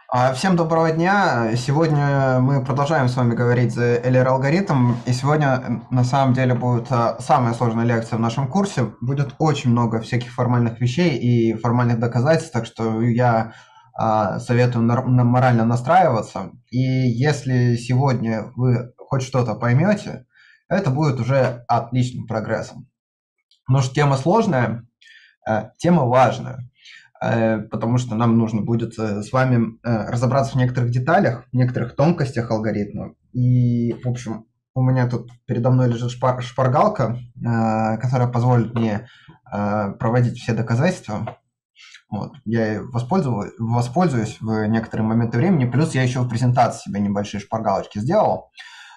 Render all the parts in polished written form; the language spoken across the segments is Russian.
Всем доброго дня! Сегодня мы продолжаем с вами говорить за LR-алгоритм, и сегодня на самом деле будет самая сложная лекция в нашем курсе. Будет очень много всяких формальных вещей и формальных доказательств, так что я советую морально настраиваться. И если сегодня вы хоть что-то поймете, это будет уже отличным прогрессом. Потому что тема сложная, тема важная. Потому что нам нужно будет с вами разобраться в некоторых деталях, в некоторых тонкостях алгоритма. И, в общем, у меня тут передо мной лежит шпаргалка, которая позволит мне проводить все доказательства. Вот. Я ей воспользуюсь в некоторые моменты времени. Плюс я еще в презентации себе небольшие шпаргалочки сделал.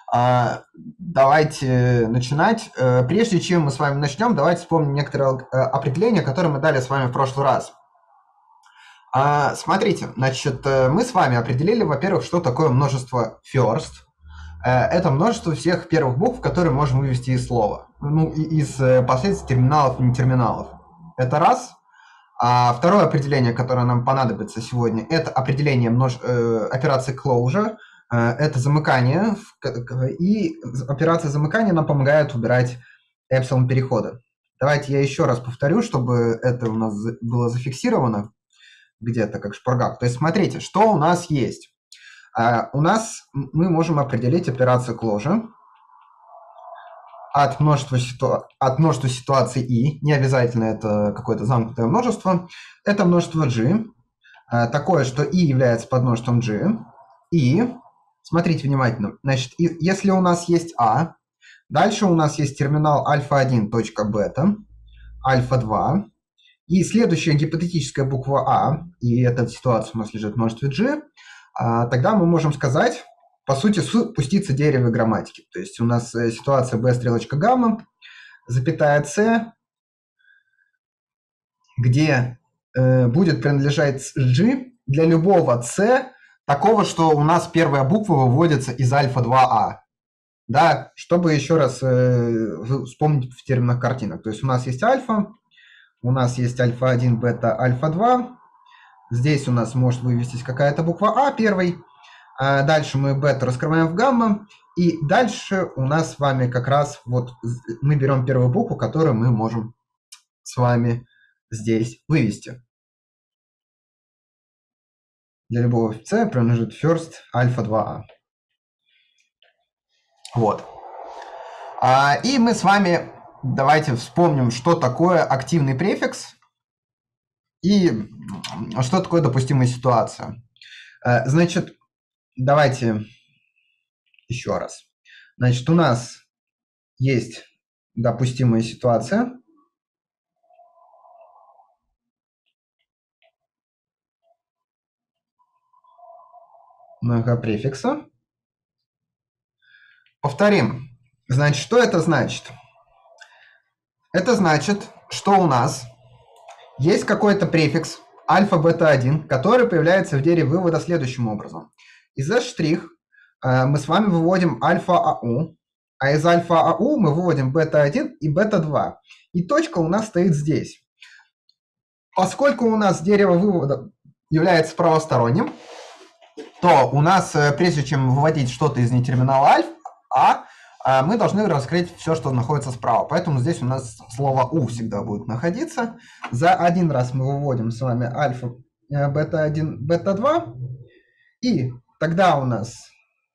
Давайте начинать. Прежде чем мы с вами начнем, давайте вспомним некоторые определения, которые мы дали с вами в прошлый раз. Смотрите, значит, мы с вами определили, во-первых, что такое множество first. Это множество всех первых букв, которые можем вывести из слова. Ну, из последствий терминалов и нетерминалов. Это раз. Второе определение, которое нам понадобится сегодня, это определение операции closure. Это замыкание. И операция замыкания нам помогает убирать эпсилон перехода. Давайте я еще раз повторю, чтобы это у нас было зафиксировано где-то как шпаргалка. То есть смотрите, что у нас есть. Мы можем определить операцию closure от множества ситуаций i, не обязательно это какое-то замкнутое множество, это множество g, такое, что i является подмножеством g, и, смотрите внимательно, значит, если у нас есть a, дальше у нас есть терминал альфа-1, точка бета, альфа-2, и следующая гипотетическая буква А, и эта ситуация у нас лежит в множестве G, тогда мы можем сказать, по сути, спуститься дерево грамматики. То есть у нас ситуация B стрелочка гамма, запятая C, где будет принадлежать G для любого C, такого, что у нас первая буква выводится из альфа-2А. Да, чтобы еще раз вспомнить в терминах картинок. То есть у нас есть альфа, у нас есть альфа-1, бета, альфа-2. Здесь у нас может вывестись какая-то буква А первой. Дальше мы бета раскрываем в гамма. И дальше у нас с вами как раз вот мы берем первую букву, которую мы можем с вами здесь вывести. Для любого C принадлежит first альфа-2А. Вот. И мы с вами давайте вспомним, что такое активный префикс и что такое допустимая ситуация. Значит, давайте еще раз. Значит, у нас есть допустимая ситуация. Многопрефикса. Повторим. Значит, что это значит? Это значит, что у нас есть какой-то префикс альфа, бета 1, который появляется в дереве вывода следующим образом. Из S' мы с вами выводим альфа-АУ, а из альфа-АУ мы выводим бета-1 и бета-2. И точка у нас стоит здесь. Поскольку у нас дерево вывода является правосторонним, то у нас, прежде чем выводить что-то из нетерминала альфа, мы должны раскрыть все, что находится справа. Поэтому здесь у нас слово «у» всегда будет находиться. За один раз мы выводим с вами альфа, бета-1, бета-2. И тогда у нас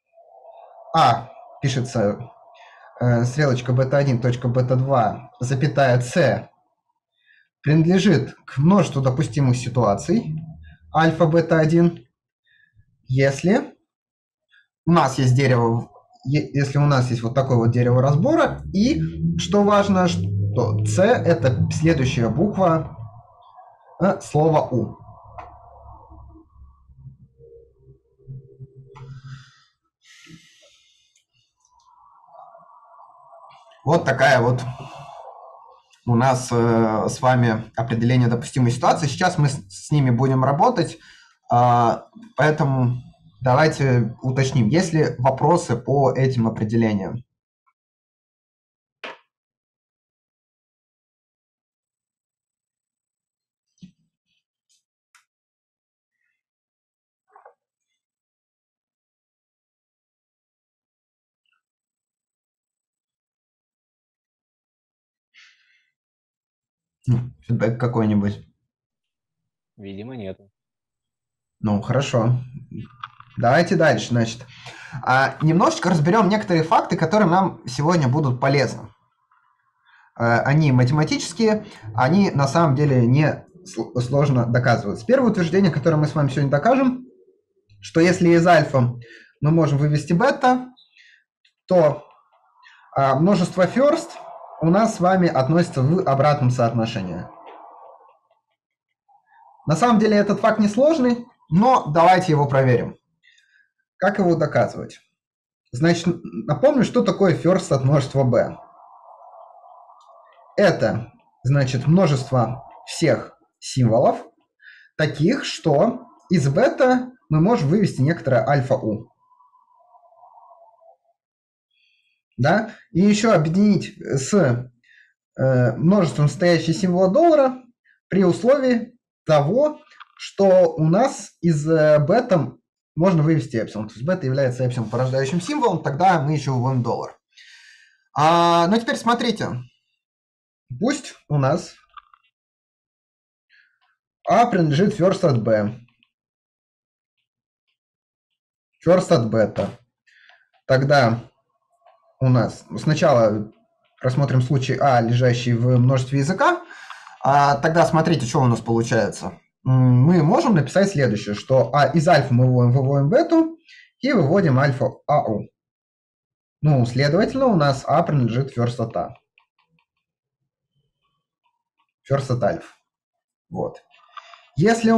пишется стрелочка бета-1, точка бета-2, запятая С принадлежит к множеству допустимых ситуаций альфа, бета-1, если у нас есть дерево, если у нас есть вот такое вот дерево разбора, и, что важно, что С – это следующая буква слова У. Вот такая вот у нас с вами определение допустимой ситуации. Сейчас мы с ними будем работать, поэтому давайте уточним, есть ли вопросы по этим определениям. Фидбэк какой-нибудь. Видимо, нету. Ну, хорошо. Давайте дальше, значит. Немножечко разберем некоторые факты, которые нам сегодня будут полезны. Они математические, они на самом деле не сложно доказываются. Первое утверждение, которое мы с вами сегодня докажем, что если из альфа мы можем вывести бета, то множество first у нас с вами относится в обратном соотношении. На самом деле этот факт несложный, но давайте его проверим. Как его доказывать? Значит, напомню, что такое first от множества b. Это, значит, множество всех символов, таких, что из бета мы можем вывести некоторое альфа-у. Да? И еще объединить с множеством состоящего символа доллара при условии того, что у нас из бета можно вывести эпсилон. То есть бета является эпсилон порождающим символом, тогда мы еще выводим доллар. Ну теперь смотрите. Пусть у нас А принадлежит first от B. First от бета. Тогда у нас сначала рассмотрим случай А, лежащий в множестве языка. Тогда смотрите, что у нас получается. Мы можем написать следующее, что из альфа мы выводим бету и выводим альфа АУ. Ну, следовательно, у нас А принадлежит first от А. First от альфа. Вот. Если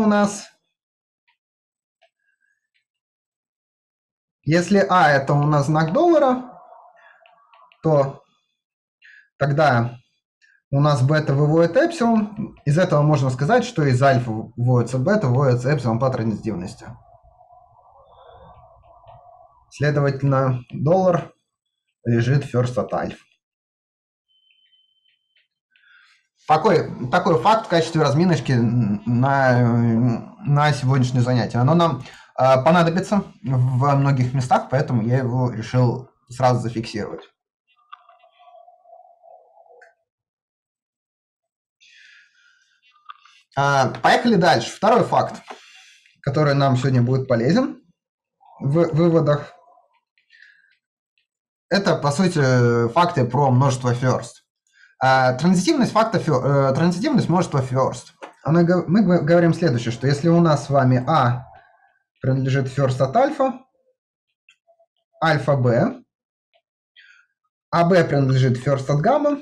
А это у нас знак доллара, то тогда у нас бета выводит эпсилон. Из этого можно сказать, что из альфа выводится бета, выводится эпсилон по транзитивности. Следовательно, доллар лежит first от альфа. Такой факт в качестве разминочки на сегодняшнее занятие. Оно нам понадобится в многих местах, поэтому я его решил сразу зафиксировать. Поехали дальше. Второй факт, который нам сегодня будет полезен в выводах. Это, по сути, факты про множество first. Транзитивность множества first. Мы говорим следующее, что если у нас с вами А принадлежит first от альфа, альфа b, а b принадлежит first от гамма,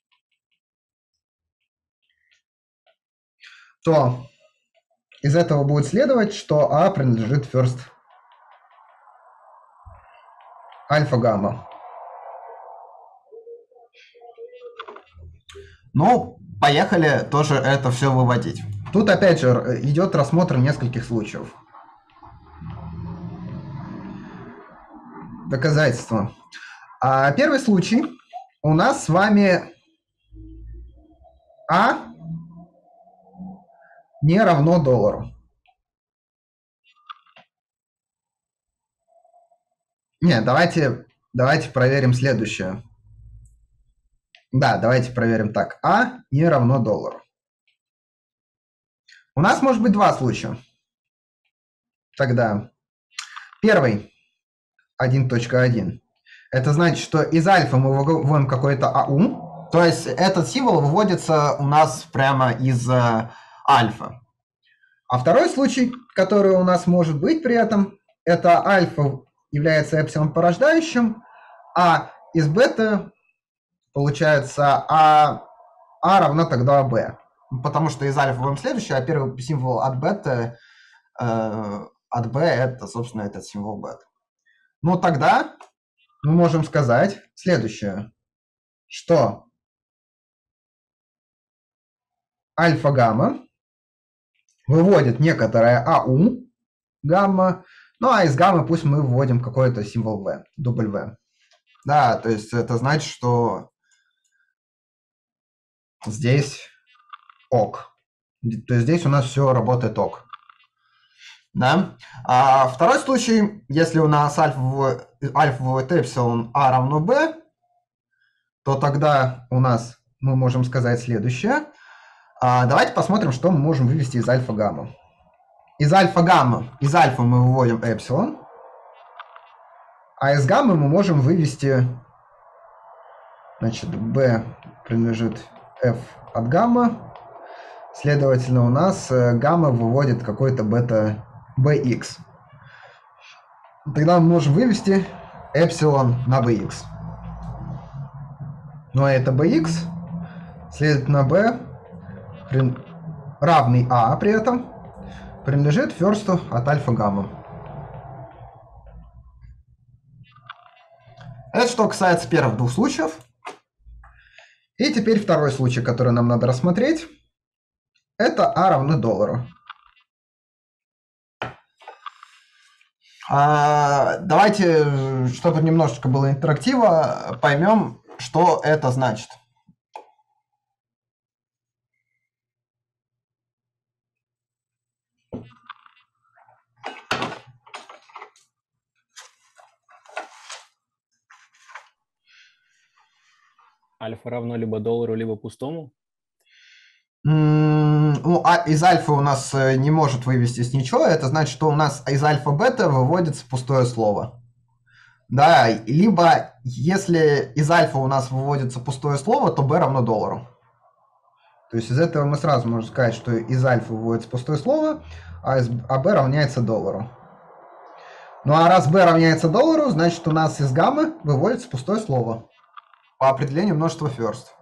то из этого будет следовать, что А принадлежит first альфа-гамма. Ну, поехали тоже это все выводить. Тут опять же идет рассмотр нескольких случаев. Доказательства. Первый случай. У нас с вами А не равно доллару. Нет, давайте проверим следующее. Да, давайте проверим так. А не равно доллару. У нас может быть два случая. Тогда первый 1.1. Это значит, что из альфа мы выводим какой-то АУ. То есть этот символ выводится у нас прямо из альфа. А второй случай, который у нас может быть при этом, это альфа является эпсилон порождающим, а из бета получается А равно тогда Б. Потому что из альфа выводим следующее, а первый символ от бета, от Б это, собственно, этот символ бета. Ну, тогда мы можем сказать следующее, что альфа-гамма выводит некоторое АУ гамма, ну а из гаммы пусть мы выводим какой-то символ V, дубль V. Да, то есть это значит, что здесь ок. То есть здесь у нас все работает ок. Да? Второй случай, если у нас альфа выводит эпсилон А равно B, то тогда у нас мы можем сказать следующее, Давайте посмотрим, что мы можем вывести из альфа-гамма. Из альфа мы выводим эпсилон, а из гаммы мы можем вывести, значит, b принадлежит f от гамма, следовательно, у нас гамма выводит какой-то бета bx. Тогда мы можем вывести эпсилон на bx. Ну а это bx, следовательно, b равный a при этом принадлежит ферсту от альфа-гамма. Это что касается первых двух случаев. И теперь второй случай, который нам надо рассмотреть. Это a равно $. Давайте, чтобы немножечко было интерактива, поймем, что это значит. Альфа равно либо $, либо пустому. Ну, из альфа у нас не может вывестись ничего. Это значит, что у нас из альфа-бета выводится пустое слово. Да, либо если из альфа у нас выводится пустое слово, то b равно $. То есть из этого мы сразу можем сказать, что из альфа выводится пустое слово, а b равняется $. Ну а раз b равняется $, значит у нас из гаммы выводится пустое слово по определению множества ферст.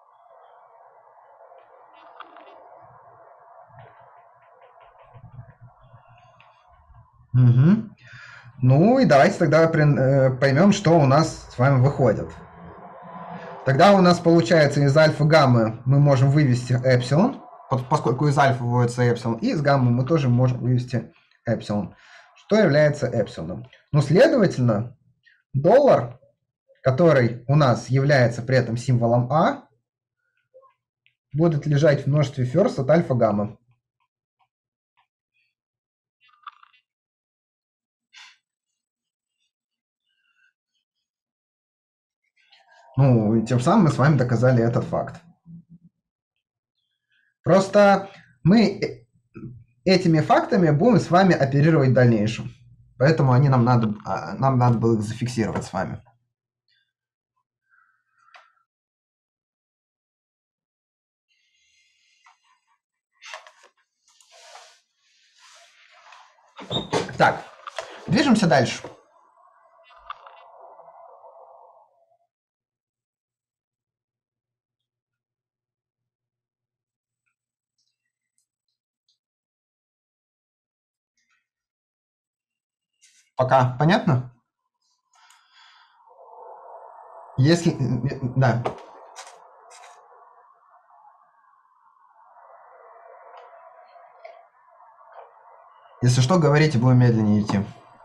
Угу. Ну и давайте тогда поймем, что у нас с вами выходит. Тогда у нас получается из альфа-гаммы мы можем вывести эпсилон, поскольку из альфа выводится эпсилон, и из гаммы мы тоже можем вывести эпсилон. Что является эпсилоном? Ну, следовательно, $, который у нас является при этом символом А, будет лежать в множестве ферст от альфа-гамма. Ну, и тем самым мы с вами доказали этот факт. Просто мы этими фактами будем с вами оперировать в дальнейшем. Поэтому нам надо было их зафиксировать с вами. Так, движемся дальше. Пока понятно? Если... Да. Если что, говорите, будем медленнее идти.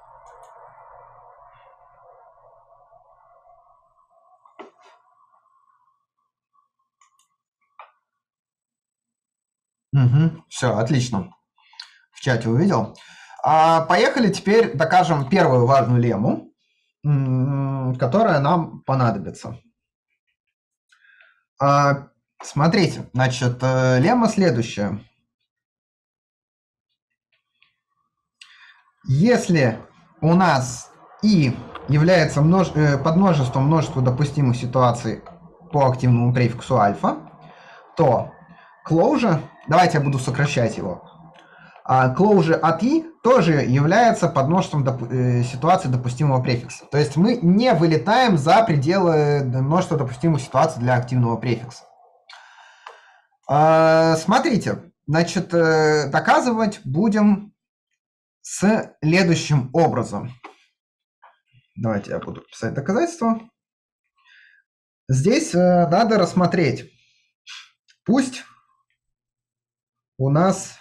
Угу. Все, отлично. В чате увидел. Поехали теперь докажем первую важную лемму, которая нам понадобится. Смотрите, значит, лемма следующая. Если у нас и является подмножеством множества допустимых ситуаций по активному префиксу альфа, то closure, давайте я буду сокращать его, closure от i тоже является подмножеством ситуации допустимого префикса. То есть мы не вылетаем за пределы множества допустимых ситуаций для активного префикса. Смотрите, значит, доказывать будем следующим образом. Давайте я буду писать доказательства. Здесь надо рассмотреть. Пусть у нас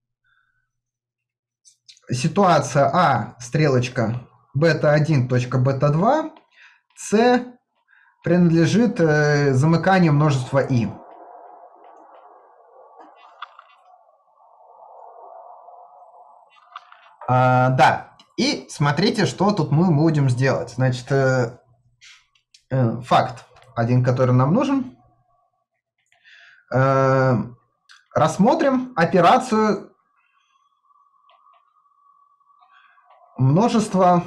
ситуация А, стрелочка бета-1, точка бета-2, С принадлежит замыканию множества И. Да, и смотрите, что тут мы будем сделать. Значит, факт один, который нам нужен. Рассмотрим операцию множества.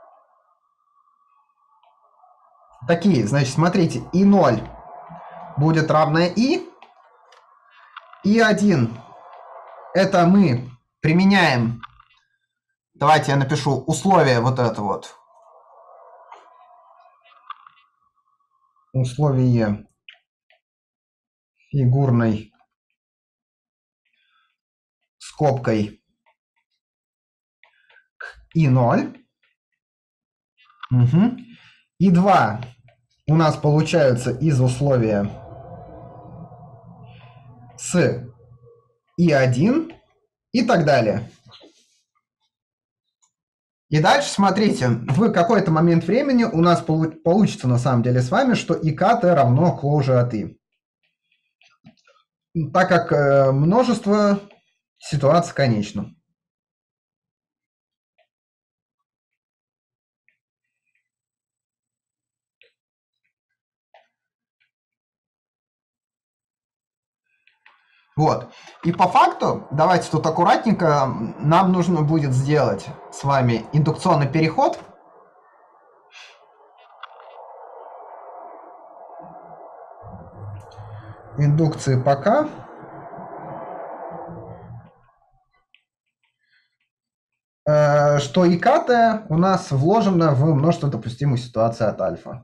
Такие, значит, смотрите, и0 будет равное и1 это мы применяем, давайте я напишу условие вот это вот. Условие фигурной скобкой к и0. Угу. И2 у нас получается из условия с и1 и так далее. И дальше, смотрите, в какой-то момент времени у нас получится на самом деле с вами, что ИКТ равно closure от И. Так как множество ситуаций конечно. Вот. И по факту, давайте тут аккуратненько, нам нужно будет сделать с вами индукционный переход. Индукции пока. Что ИКТ у нас вложено в множество допустимых ситуаций от альфа.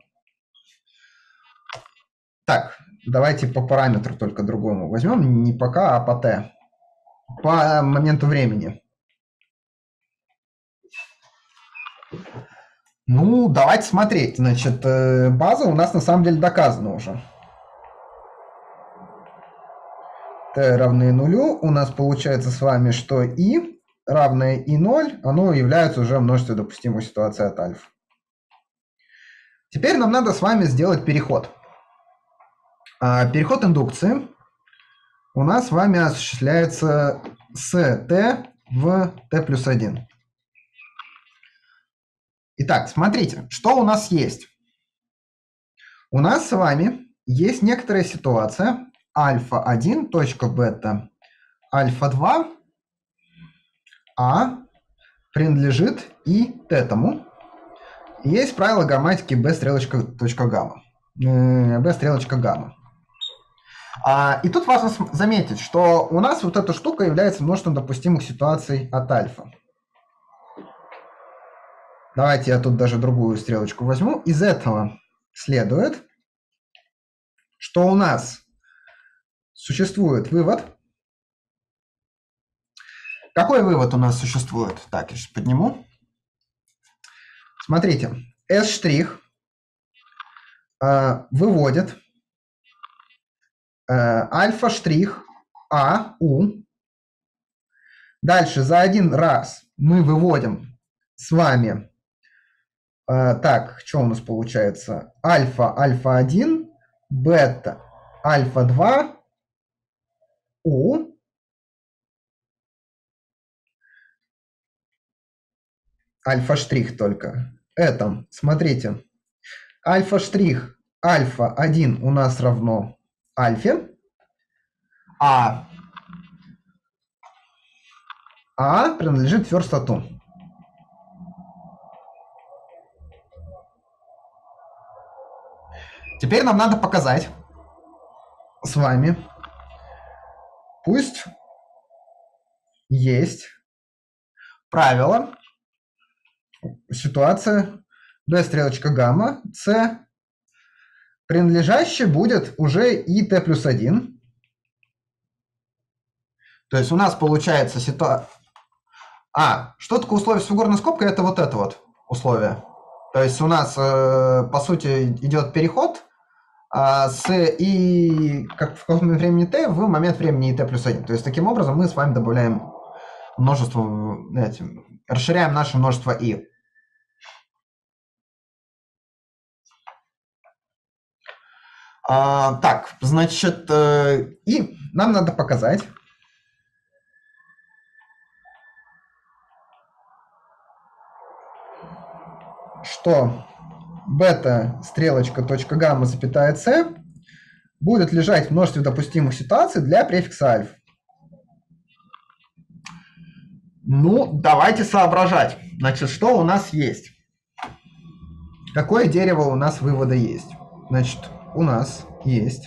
Так, давайте по параметру только другому возьмем, не по К, а по Т. По моменту времени. Ну, давайте смотреть. Значит, база у нас на самом деле доказана уже. Т равны нулю. У нас получается с вами, что И равное И0, оно является уже множеством допустимых ситуаций от альфа. Теперь нам надо с вами сделать переход. Переход индукции у нас с вами осуществляется с t в t плюс 1. Итак, смотрите, что у нас есть. У нас с вами есть некоторая ситуация альфа-1, точка бета, альфа-2, а принадлежит и тетому. Есть правило грамматики b стрелочка точка гамма. b стрелочка гамма. И тут важно заметить, что у нас вот эта штука является множеством допустимых ситуаций от альфа. Давайте я тут даже другую стрелочку возьму. Из этого следует, что у нас существует вывод. Какой вывод у нас существует? Так, я сейчас подниму. Смотрите, S' выводит альфа' АУ. Дальше за один раз мы выводим с вами, так, что у нас получается? Альфа, альфа-1, бета, альфа-2, У. Альфа' только. Это, смотрите, альфа' альфа-1 у нас равно альфе, а принадлежит first от U. Теперь нам надо показать с вами, пусть есть правило, ситуация b стрелочка гамма, c принадлежащее будет уже и t плюс 1. То есть у нас получается ситуация... что такое условие с фигурной скобкой? Это вот условие. То есть у нас, по сути, идет переход с и как в каком времени t в момент времени и t плюс 1. То есть таким образом мы с вами добавляем множество, расширяем наше множество и. Так, значит, и нам надо показать, что бета стрелочка точка гамма запятая c будет лежать в множестве допустимых ситуаций для префикса альфа. Ну, давайте соображать. Значит, что у нас есть? Какое дерево у нас вывода есть? Значит, у нас есть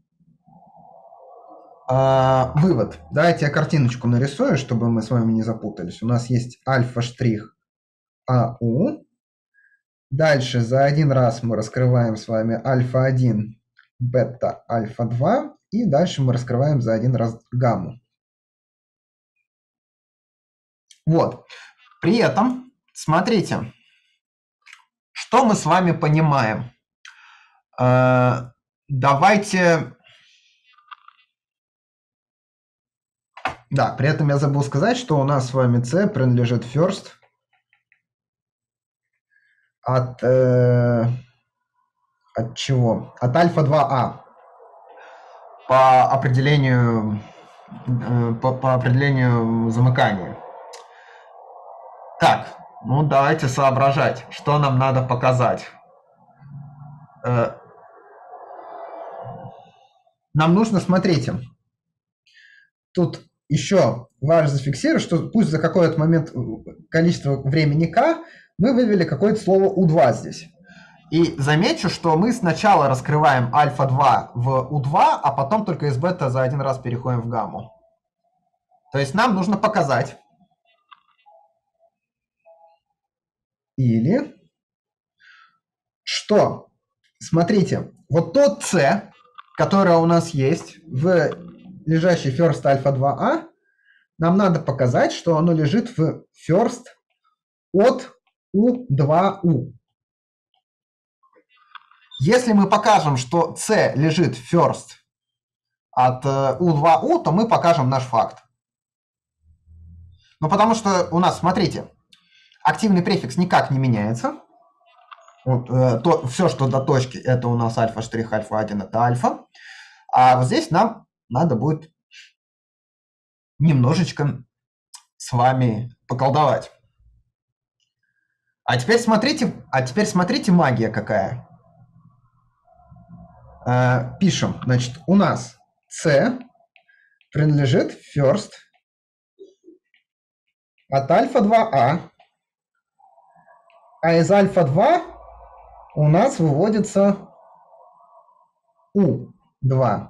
вывод. Давайте я картиночку нарисую, чтобы мы с вами не запутались. У нас есть альфа-штрих АУ. Дальше за один раз мы раскрываем с вами альфа-1, бета, альфа-2. И дальше мы раскрываем за один раз гамму. Вот. При этом, смотрите, что мы с вами понимаем. Давайте... Да, при этом я забыл сказать, что у нас с вами C принадлежит first от чего? От альфа-2А. По определению замыкания. Так, ну давайте соображать, что нам надо показать. Нам нужно, смотрите, тут еще важно зафиксировать, что пусть за какой-то момент количество времени k мы вывели какое-то слово u2 здесь. И замечу, что мы сначала раскрываем альфа-2 в u2, а потом только из бета за один раз переходим в гамму. То есть нам нужно показать. Или что? Смотрите, вот тот C, который у нас есть в лежащей first альфа-2а, нам надо показать, что оно лежит в first от u2u. Если мы покажем, что C лежит first от u2u, то мы покажем наш факт. Ну, потому что у нас, смотрите, активный префикс никак не меняется. Вот, все, что до точки, это у нас альфа-штрих, альфа-1, это альфа. А вот здесь нам надо будет немножечко с вами поколдовать. А теперь смотрите, магия какая. Пишем, значит, у нас C принадлежит first от альфа-2а, а из альфа-2 у нас выводится u2.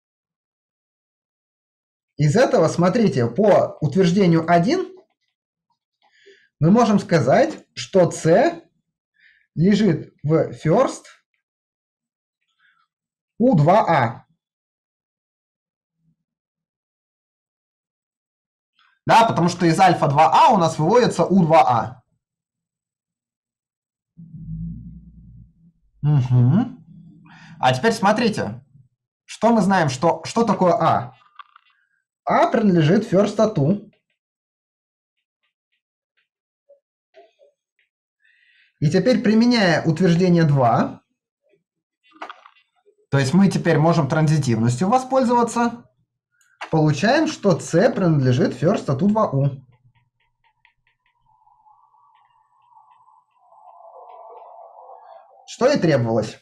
Из этого, смотрите, по утверждению 1 мы можем сказать, что C лежит в first u2a. Да, потому что из альфа-2а у нас выводится u2a. Угу. А теперь смотрите, что мы знаем, что такое А? А принадлежит first от U. И теперь, применяя утверждение 2, то есть мы теперь можем транзитивностью воспользоваться, получаем, что C принадлежит first от U2U. Что и требовалось.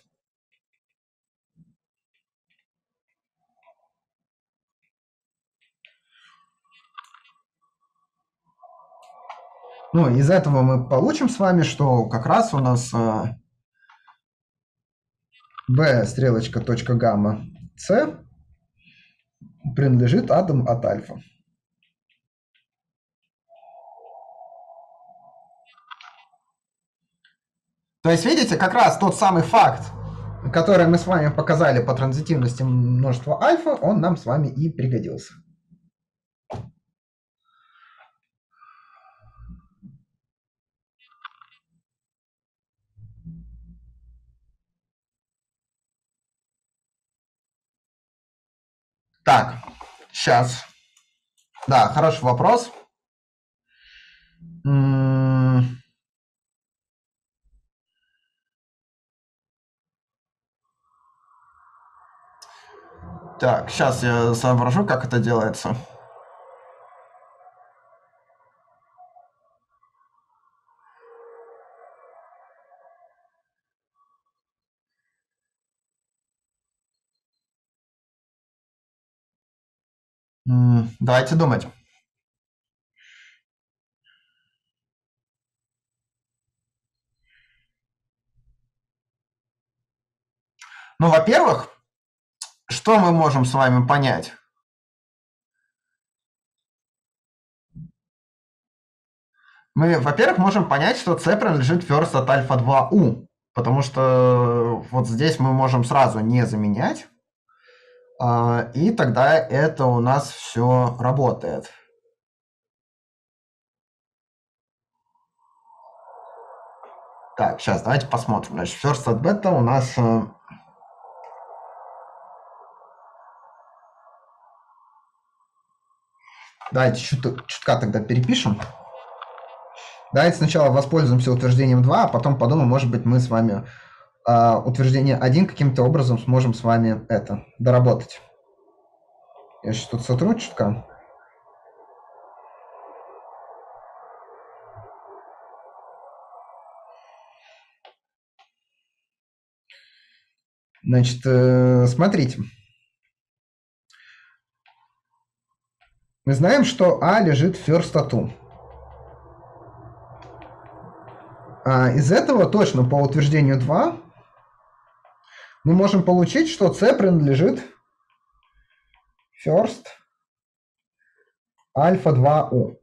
Ну, из этого мы получим с вами, что как раз у нас B стрелочка точка гамма C принадлежит атом от альфа. То есть, видите, как раз тот самый факт, который мы с вами показали по транзитивности множества альфа, он нам с вами и пригодился. Так, сейчас. Да, хороший вопрос. Так, сейчас я соображу, как это делается. Давайте думать. Ну, во-первых, что мы можем с вами понять? Мы, во-первых, можем понять, что C принадлежит first от альфа 2U, потому что вот здесь мы можем сразу не заменять, и тогда это у нас все работает. Так, сейчас давайте посмотрим. Значит, first от beta у нас... Давайте чутка тогда перепишем. Давайте сначала воспользуемся утверждением 2, а потом подумаем, может быть, мы с вами утверждение 1 каким-то образом сможем с вами это доработать. Я сейчас тут сотру чутка. Значит, смотрите. Мы знаем, что А лежит в first от U. Из этого точно по утверждению 2 мы можем получить, что C принадлежит first альфа 2U.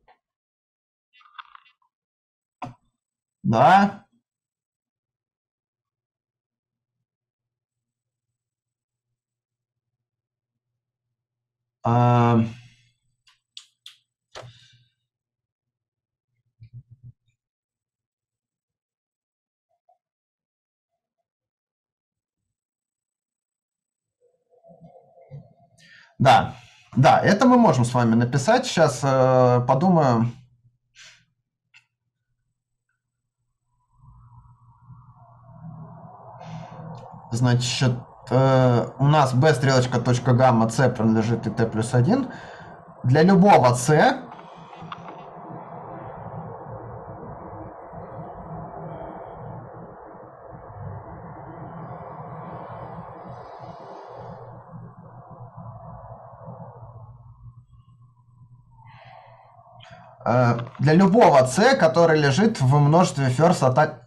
Да. Да, да, это мы можем с вами написать. Сейчас подумаю. Значит, у нас b стрелочка точка гамма c принадлежит и t плюс 1. Для любого c который лежит в множестве first от...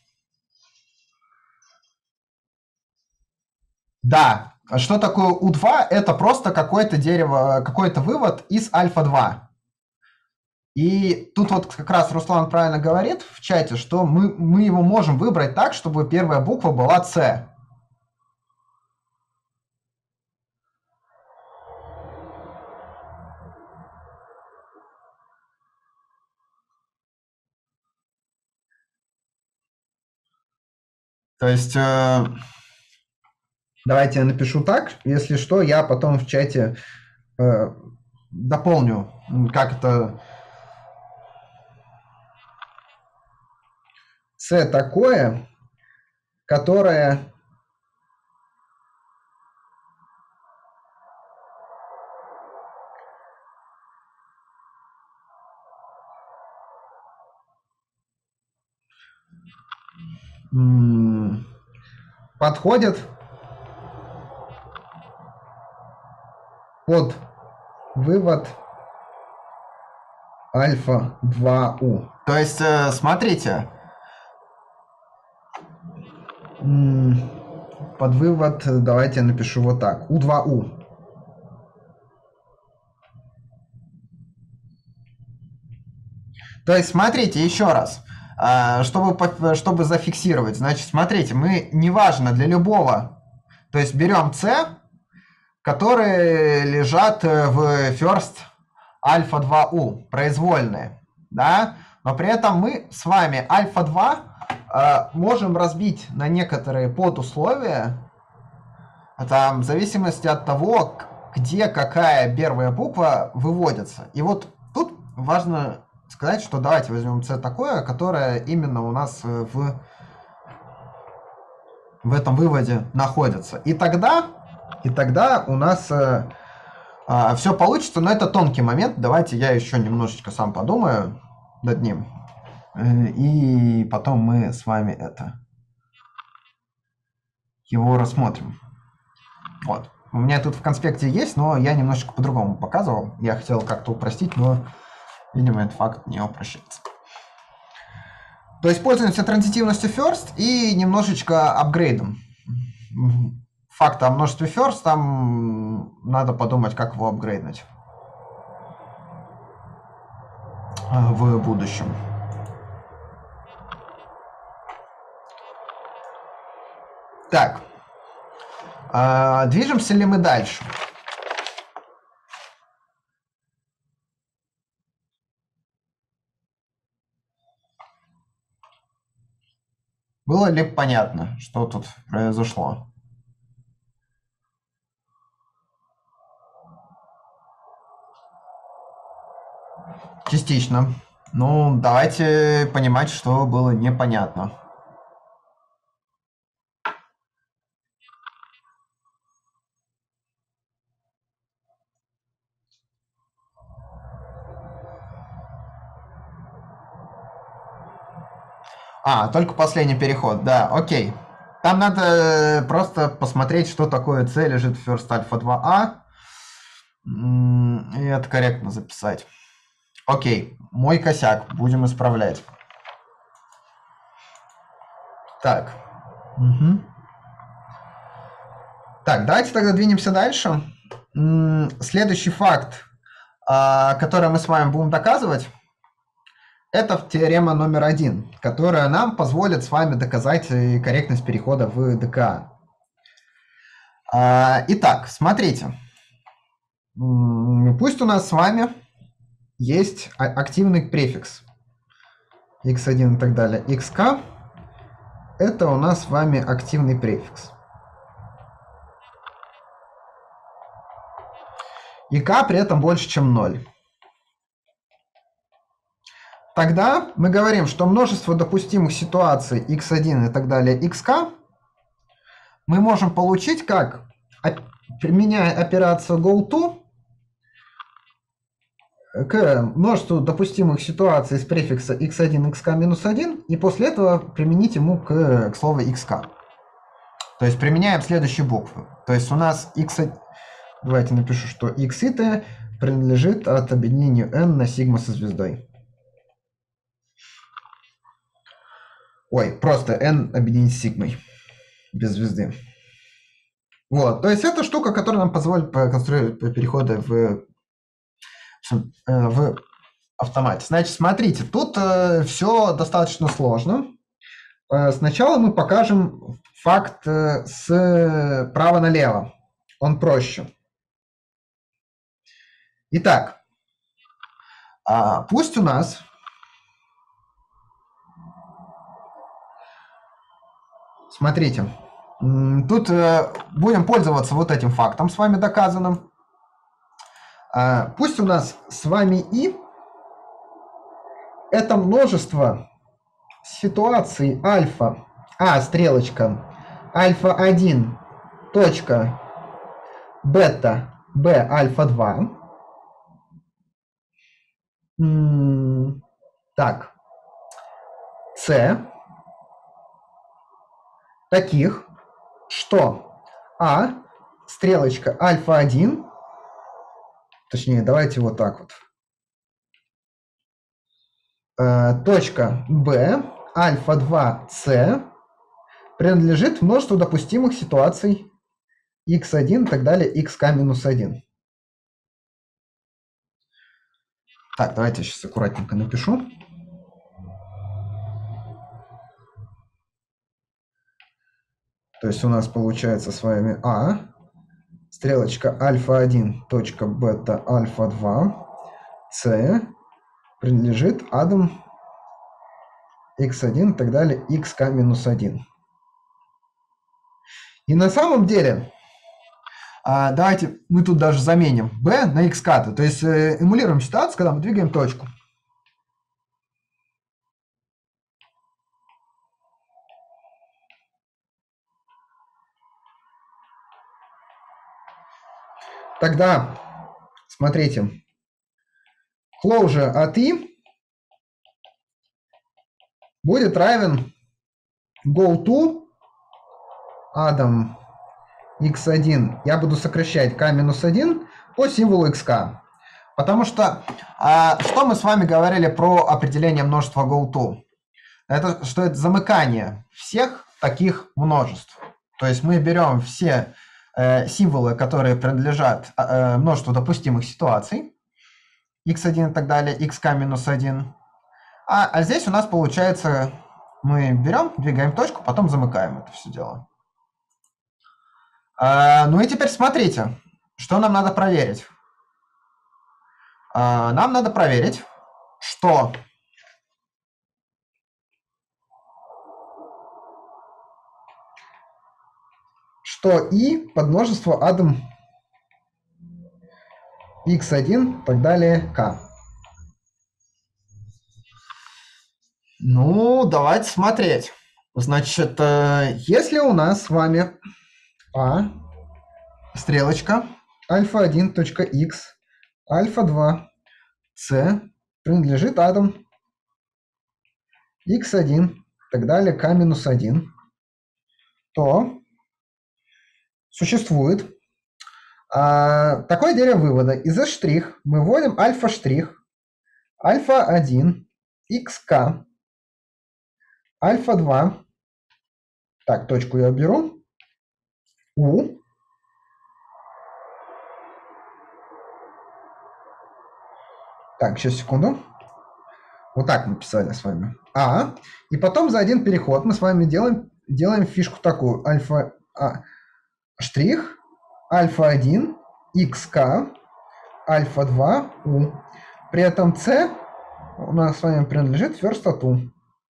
Да, что такое U2? Это просто какое-то дерево, какой-то вывод из альфа-2. И тут вот как раз Руслан правильно говорит в чате, что мы его можем выбрать так, чтобы первая буква была C. То есть, давайте я напишу так. Если что, я потом в чате дополню, как это... C такое, которое... подходит под вывод альфа 2U. То есть, смотрите, под вывод, давайте я напишу вот так, U2U. То есть, смотрите, еще раз, чтобы зафиксировать, значит, смотрите, мы, неважно, для любого, то есть берем C, которые лежат в first альфа 2U, произвольные, да, но при этом мы с вами альфа 2 можем разбить на некоторые подусловия, там, в зависимости от того, где какая первая буква выводится. И вот тут важно сказать, что давайте возьмем C такое, которое именно у нас в этом выводе находится. И тогда у нас все получится, но это тонкий момент. Давайте я еще немножечко сам подумаю над ним. И потом мы с вами его рассмотрим. Вот. У меня тут в конспекте есть, но я немножечко по-другому показывал. Я хотел как-то упростить, но, видимо, этот факт не упрощается. То есть пользуемся транзитивностью first и немножечко апгрейдом. факта о множестве first, там надо подумать, как его апгрейднуть в будущем. Так, движемся ли мы дальше? Было ли понятно, что тут произошло? Частично. Ну, давайте понимать, что было непонятно. Только последний переход, да, окей. Там надо просто посмотреть, что такое C лежит в first alpha 2a. И это корректно записать. Окей, мой косяк, будем исправлять. Так. Так, давайте тогда двинемся дальше. Следующий факт, который мы с вами будем доказывать, это теорема номер 1, которая нам позволит с вами доказать корректность перехода в ДКА. Итак, смотрите. Пусть у нас с вами есть активный префикс x1 и так далее. xk – это у нас с вами активный префикс. И k при этом больше, чем 0. Тогда мы говорим, что множество допустимых ситуаций x1 и так далее xk мы можем получить как, применяя операцию goTo к множеству допустимых ситуаций с префикса x1, xk-1 и после этого применить ему к слову xk. То есть применяем следующие буквы. То есть у нас x1, давайте напишу, что x и t принадлежит от объединению n на сигма со звездой. Ой, просто n объединить с сигмой, без звезды. Вот, то есть это штука, которая нам позволит конструировать переходы в автомате. Значит, смотрите, тут все достаточно сложно. Сначала мы покажем факт с права налево. Он проще. Итак, пусть у нас смотрите, тут будем пользоваться вот этим фактом с вами доказанным. Пусть у нас с вами и это множество ситуаций альфа, стрелочка, альфа-1, точка, бета, b, альфа-2. Так, c таких, что стрелочка альфа-1, точнее, давайте вот так вот, точка b, альфа-2c принадлежит множеству допустимых ситуаций x1 и так далее, xk-1. Так, давайте я сейчас аккуратненько напишу. То есть у нас получается с вами стрелочка альфа-1, точка бета, альфа-2, c принадлежит адом x1 и так далее, xk-1. И на самом деле, давайте мы тут даже заменим b на xk, то есть эмулируем ситуацию, когда мы двигаем точку. Тогда, смотрите, closure от i будет равен goTo адом x1, я буду сокращать k-1 по символу xk. Потому что, что мы с вами говорили про определение множества goTo? Это что это замыкание всех таких множеств. То есть мы берем все символы, которые принадлежат множеству допустимых ситуаций, x1 и так далее, xk минус 1. А здесь у нас получается, мы берем, двигаем точку, потом замыкаем это все дело. Ну и теперь смотрите, что нам надо проверить. Нам надо проверить, что и подмножество адам x1 и так далее k. Ну, давайте смотреть. Значит, если у нас с вами стрелочка альфа1.x, альфа2c принадлежит адам x1 и так далее k-1, то существует такое дерево вывода. Из штрих мы вводим альфа-штрих, альфа1, xk, альфа2, так, точку я беру, u, так, сейчас, секунду. Вот так мы писали с вами. И потом за один переход мы с вами делаем фишку такую. Альфа штрих, альфа1, xk, альфа2, u. При этом c у нас с вами принадлежит first at u.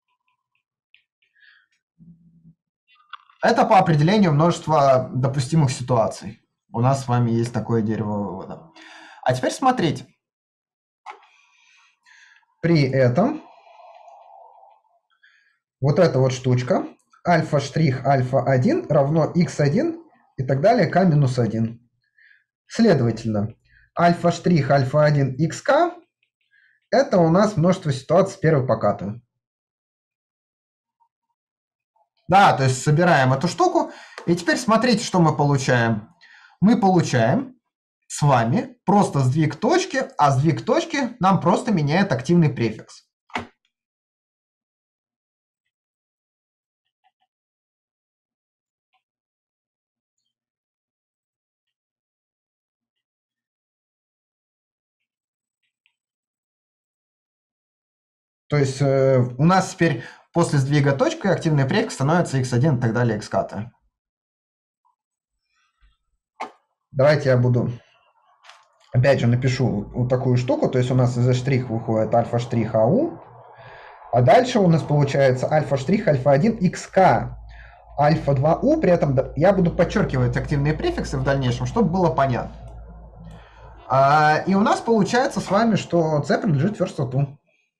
Это по определению множества допустимых ситуаций. У нас с вами есть такое дерево вывода. А теперь смотрите. При этом вот эта вот штучка альфа-штрих альфа-1 равно x1 и так далее k-1. Следовательно, альфа-штрих альфа-1 xk это у нас множество ситуаций с первой покатой. Да, то есть собираем эту штуку. И теперь смотрите, что мы получаем. Мы получаем с вами просто сдвиг точки, а сдвиг точки нам просто меняет активный префикс. То есть у нас теперь после сдвига точкой активный префикс становится x1 и так далее xk. Давайте я буду, опять же, напишу вот такую штуку. То есть у нас из штрих выходит альфа-штрих АУ, а дальше у нас получается альфа-штрих альфа-1 xk, альфа-2у. При этом я буду подчеркивать активные префиксы в дальнейшем, чтобы было понятно. И у нас получается с вами, что c принадлежит first at u.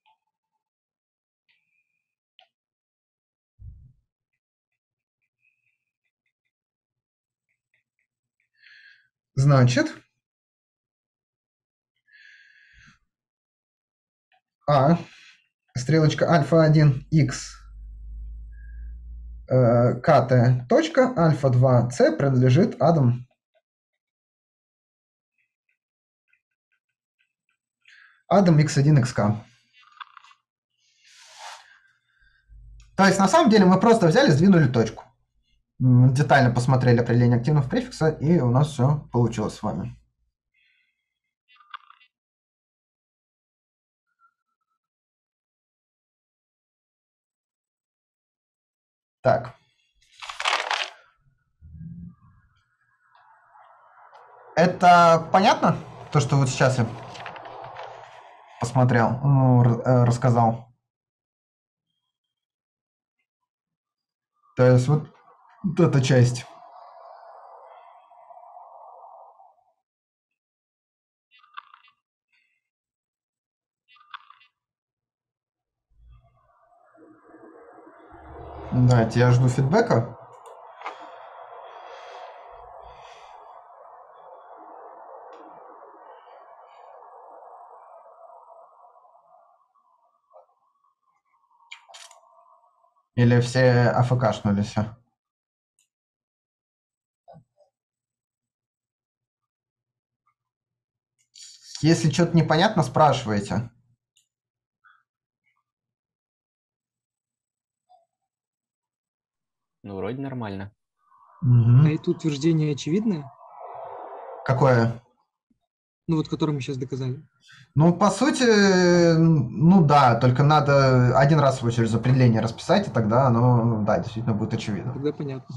Значит, стрелочка альфа-1 x kt точка альфа-2 c принадлежит адам x1 xk. То есть на самом деле мы просто взяли, сдвинули точку. Детально посмотрели определение активного префикса, и у нас все получилось с вами. Так. Это понятно? То, что вот сейчас я посмотрел, рассказал. То есть вот эта часть. Давайте, я жду фидбэка. Или все АФКшнулись? Если что-то непонятно, спрашивайте. Ну, вроде нормально. А это утверждение очевидное? Какое? Ну вот, которое мы сейчас доказали. Ну, по сути, ну да, только надо один раз его через определение расписать, и тогда оно, да, действительно будет очевидно. Тогда понятно.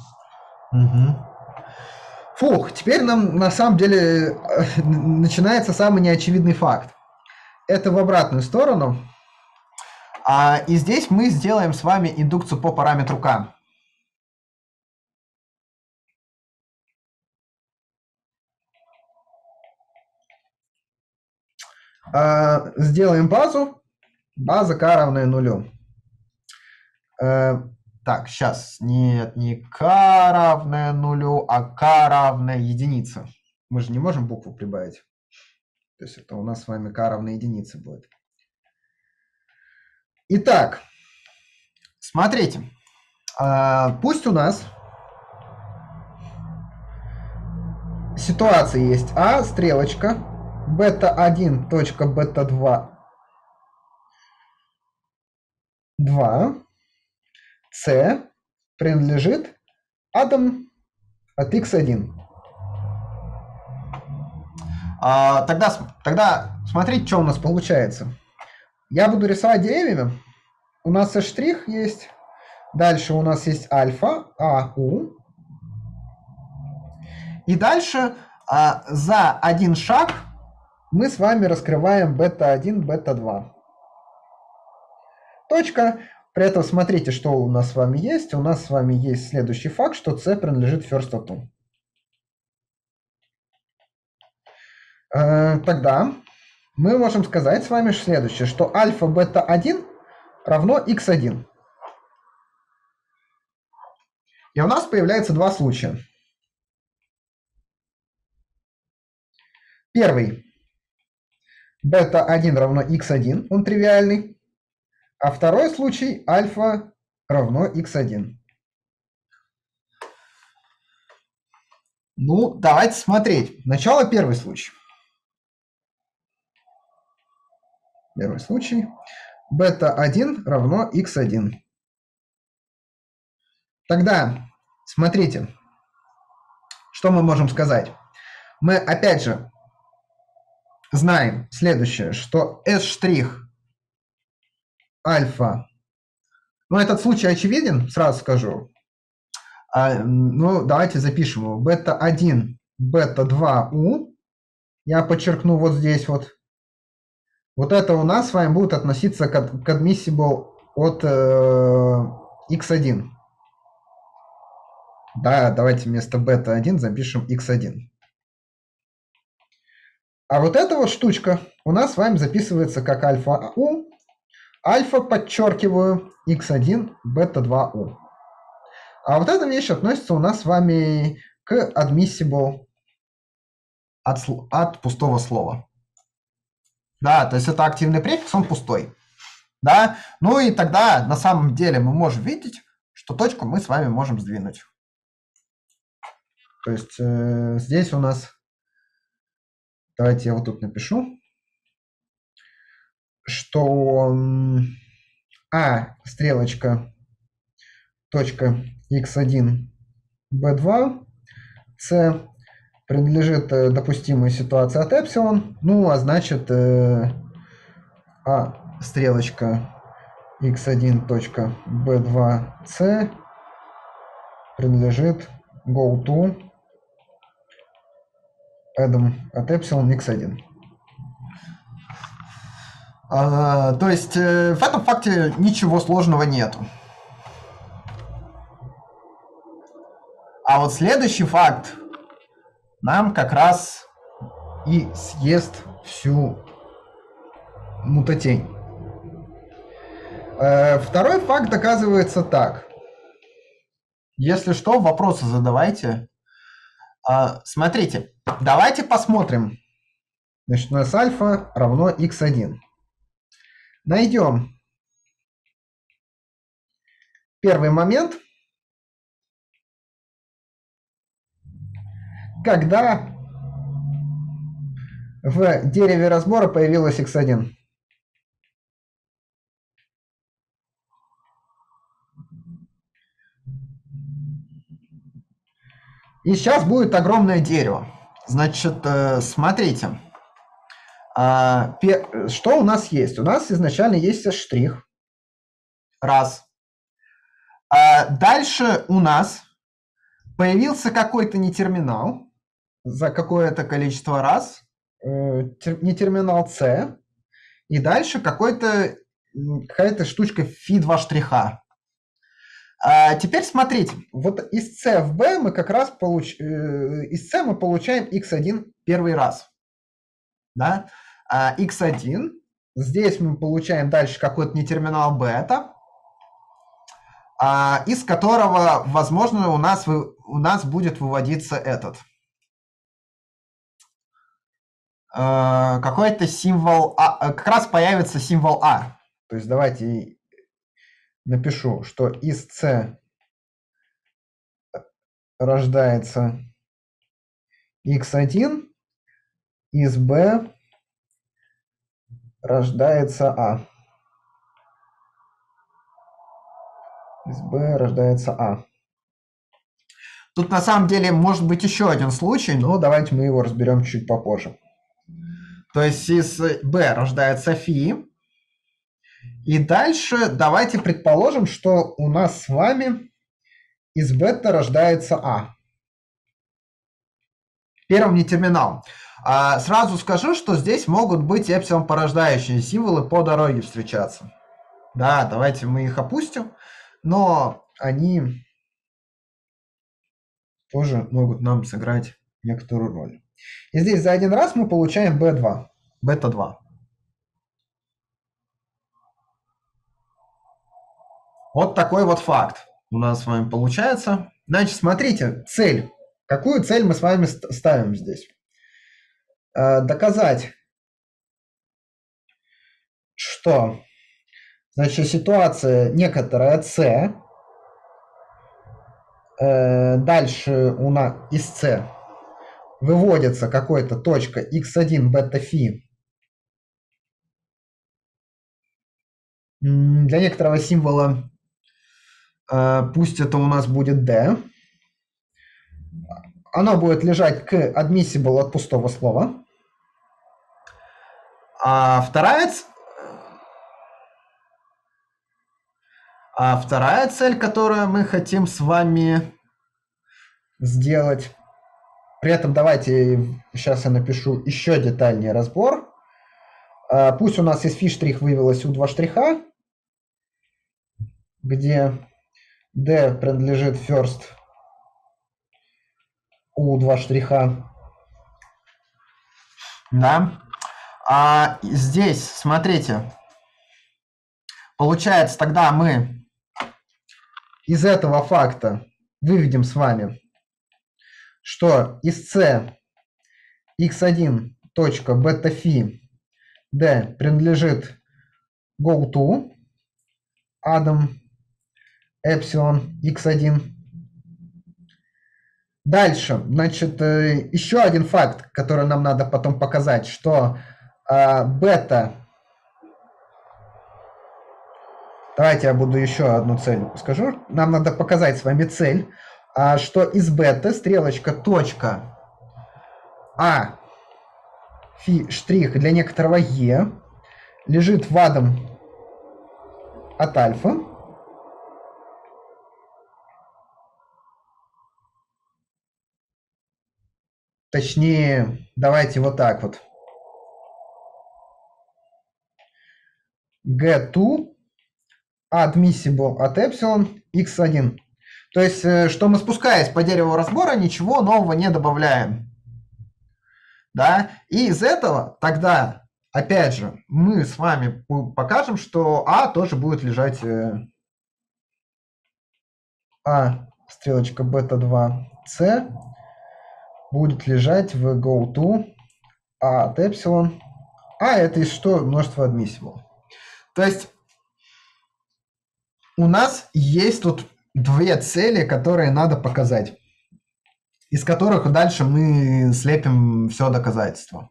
Фух, теперь нам на самом деле начинается самый неочевидный факт. Это в обратную сторону. И здесь мы сделаем с вами индукцию по параметру k. Сделаем базу. База k равная нулю. Так, сейчас. Нет, не k равная нулю, а k равная единице. Мы же не можем букву прибавить. То есть это у нас с вами k равная единице будет. Итак, смотрите. Пусть у нас ситуация есть А, стрелочка, бета-1, точка бета-2, 2, С принадлежит атом от x1. Тогда смотрите, что у нас получается. Я буду рисовать деревьями. У нас S' есть. Дальше у нас есть альфа, АУ. И дальше за один шаг мы с вами раскрываем бета-1, бета-2. Точка. При этом смотрите, что у нас с вами есть. У нас с вами есть следующий факт, что C принадлежит first atom. Тогда мы можем сказать с вами следующее, что альфа бета-1 равно x1. И у нас появляется два случая. Первый. Бета-1 равно x1, он тривиальный. А второй случай альфа равно x1. Ну, давайте смотреть. Начало первый случай. Первый случай. Бета-1 равно x1. Тогда, смотрите, что мы можем сказать. Мы, опять же, знаем следующее, что S' альфа. Ну, этот случай очевиден, сразу скажу. Ну, давайте запишем его. Бета-1, бета-2У. Я подчеркну вот здесь вот. Вот это у нас с вами будет относиться к admissible от x1. Да, давайте вместо бета-1 запишем x1. А вот эта вот штучка у нас с вами записывается как альфа-У. Альфа, подчеркиваю, x1, бета-2У. А вот эта вещь относится у нас с вами к admissible от пустого слова. Да, то есть это активный префикс, он пустой. Да, ну и тогда на самом деле мы можем видеть, что точку мы с вами можем сдвинуть. То есть здесь у нас, давайте я вот тут напишу, что стрелочка, точка x1, b2, c принадлежит допустимой ситуации от эпсилон, ну а значит стрелочка x1, точка b2, c принадлежит go to Adam от эпсилон x1. То есть в этом факте ничего сложного нету. А вот следующий факт нам как раз и съест всю мутатень. Второй факт доказывается так. Если что, вопросы задавайте. Смотрите, давайте посмотрим. Значит, у нас альфа равно x1. Найдем первый момент, когда в дереве разбора появилась x1. И сейчас будет огромное дерево. Значит, смотрите. Что у нас есть? У нас изначально есть штрих. Раз. Дальше у нас появился какой-то нетерминал за какое-то количество раз. Не терминал C. И дальше какая-то штучка фи2 штриха. Теперь смотрите, вот из C в B мы как раз из C мы получаем x1 первый раз. Да? x1, здесь мы получаем дальше какой-то нетерминал бета, из которого, возможно, у нас будет выводиться этот. Какой-то символ А, как раз появится символ А. То есть давайте напишу, что из C рождается x1, из B рождается А. Из B рождается А. Тут на самом деле может быть еще один случай, но давайте мы его разберем чуть попозже. То есть из B рождается фи. И дальше давайте предположим, что у нас с вами из бета рождается А. Первым нетерминал. Сразу скажу, что здесь могут быть эпсилон порождающие символы по дороге встречаться. Да, давайте мы их опустим, но они тоже могут нам сыграть некоторую роль. И здесь за один раз мы получаем B2, бета-2. Вот такой вот факт у нас с вами получается. Значит, смотрите, цель. Какую цель мы с вами ставим здесь? Доказать, что, значит, ситуация некоторая C, дальше у нас из C выводится какой-то точка x1 бета-фи для некоторого символа, пусть это у нас будет D. Оно будет лежать к admissible от пустого слова. Вторая цель, которую мы хотим с вами сделать. При этом давайте сейчас я напишу еще детальнее разбор. Пусть у нас из фи' вывелось u2 штриха, где D принадлежит first u2 штриха. Да. Здесь, смотрите, получается, тогда мы из этого факта выведем с вами, что из C x1 точка бета-фи D принадлежит go-to Adam эпсилон x1. Дальше, значит, еще один факт, который нам надо потом показать, что бета... Давайте я буду еще одну цель скажу. Нам надо показать с вами цель, что из бета стрелочка точка А фи штрих для некоторого Е лежит в Адам от альфа. Точнее, давайте вот так вот. G2 admissible от эпсилон x1. То есть, что мы, спускаясь по дереву разбора, ничего нового не добавляем. Да? И из этого тогда, опять же, мы с вами покажем, что А тоже будет лежать... стрелочка бета-2, будет лежать в go-to от эпсилон. Это и что? Множество admissible. То есть у нас есть тут две цели, которые надо показать, из которых дальше мы слепим все доказательство.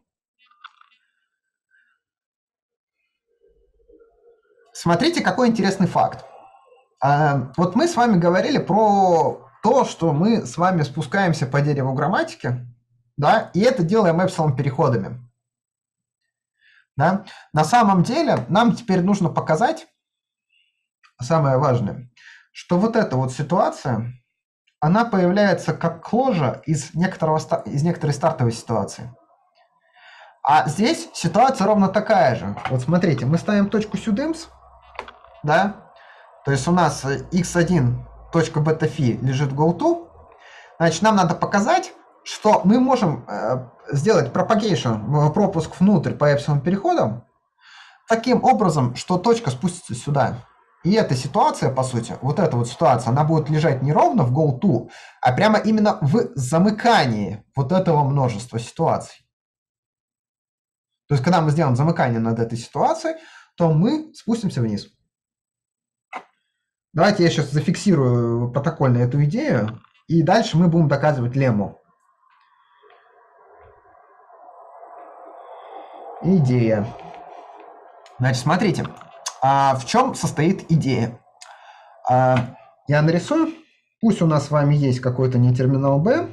Смотрите, какой интересный факт. Вот мы с вами говорили про то, что мы с вами спускаемся по дереву грамматики, да, и это делаем эпсилон-переходами. Да. На самом деле нам теперь нужно показать, самое важное, что вот эта вот ситуация, она появляется как кложа из некоторой стартовой ситуации. А здесь ситуация ровно такая же. Вот смотрите, мы ставим точку сюдымс, да, то есть у нас x1.beta-phi лежит в goto, значит, нам надо показать, что мы можем сделать propagation, пропуск внутрь по эпсилон переходам, таким образом, что точка спустится сюда. И эта ситуация, по сути, вот эта вот ситуация, она будет лежать не ровно в goto, а прямо именно в замыкании вот этого множества ситуаций. То есть, когда мы сделаем замыкание над этой ситуацией, то мы спустимся вниз. Давайте я сейчас зафиксирую протокольно эту идею, и дальше мы будем доказывать лемму. Идея. Значит, смотрите, в чем состоит идея? Я нарисую. Пусть у нас с вами есть какой-то нетерминал B.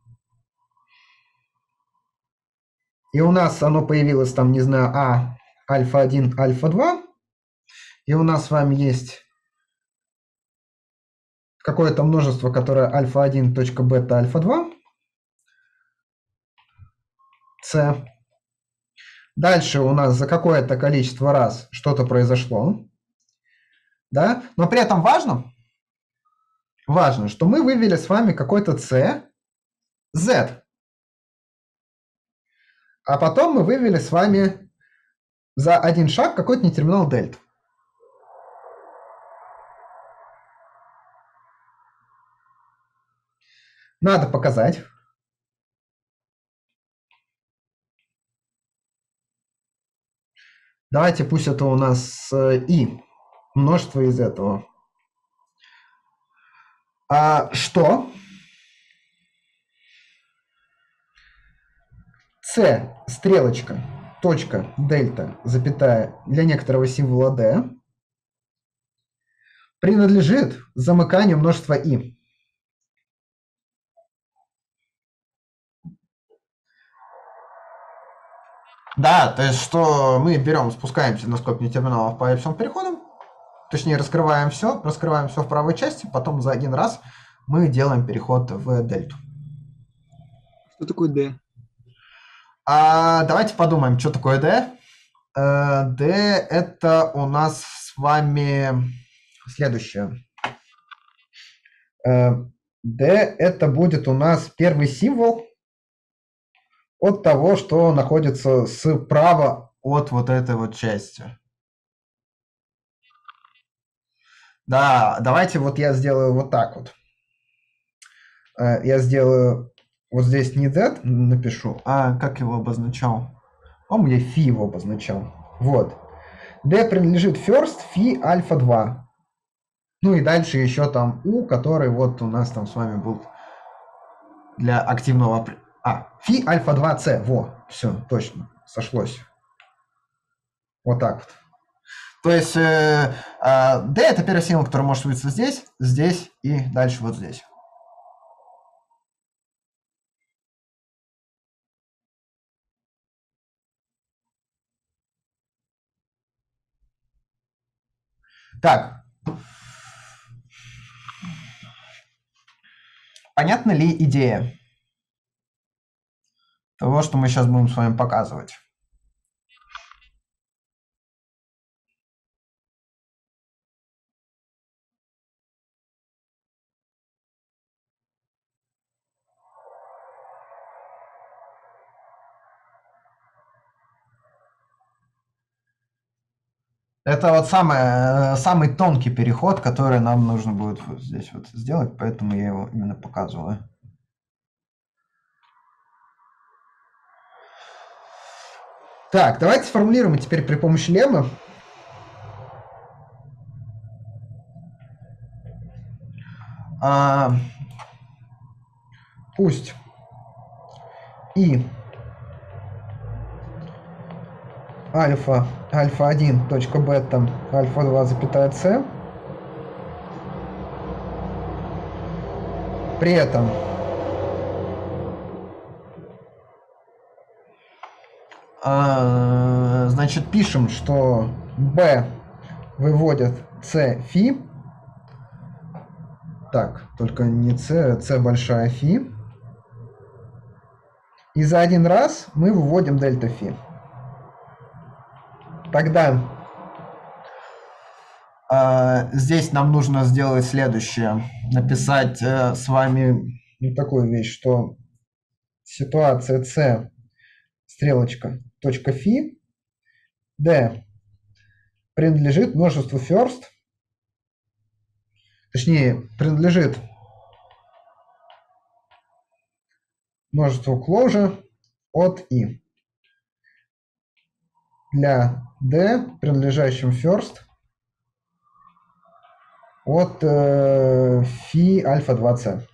И у нас оно появилось там, не знаю, альфа-1, альфа-2. И у нас с вами есть какое-то множество, которое альфа-1, бета, альфа-2. С. Дальше у нас за какое-то количество раз что-то произошло. Да? Но при этом важно, что мы вывели с вами какой-то C, Z. А потом мы вывели с вами за один шаг какой-то нетерминал дельта. Надо показать. Давайте пусть это у нас и множество из этого. Что c стрелочка, точка, дельта, запятая для некоторого символа d принадлежит замыканию множества и. Да, то есть, что мы берем, спускаемся на скобки терминалов по эпсилон переходам, точнее, раскрываем все в правой части, потом за один раз мы делаем переход в дельту. Что такое D? Давайте подумаем, что такое D. D это у нас с вами следующее. D это будет у нас первый символ от того, что находится справа от вот этой вот части. Да, давайте вот я сделаю вот так вот. Я сделаю вот здесь не Z напишу, а как его обозначал? По-моему, я фи его обозначал. Вот. D принадлежит first фи альфа 2. Ну и дальше еще там U, который вот у нас там с вами был для активного... фи альфа 2 c. Во, все, точно, сошлось. Вот так вот. То есть D это первый символ, который может выйти здесь, здесь и дальше вот здесь. Так. Понятна ли идея того, что мы сейчас будем с вами показывать? Это вот самый тонкий переход, который нам нужно будет вот здесь вот сделать, поэтому я его именно показываю. Так, давайте сформулируем теперь при помощи леммы. Пусть и альфа-1, бета, альфа-2, c При этом значит, пишем, что B выводит C фи. Так, только не C, C большая фи. И за один раз мы выводим дельта фи. Тогда здесь нам нужно сделать следующее. Написать с вами такую вещь, что ситуация C, стрелочка, точка фи, D принадлежит множеству first, точнее, принадлежит множеству closure от I. Для D, принадлежащим first, от фи альфа 2c.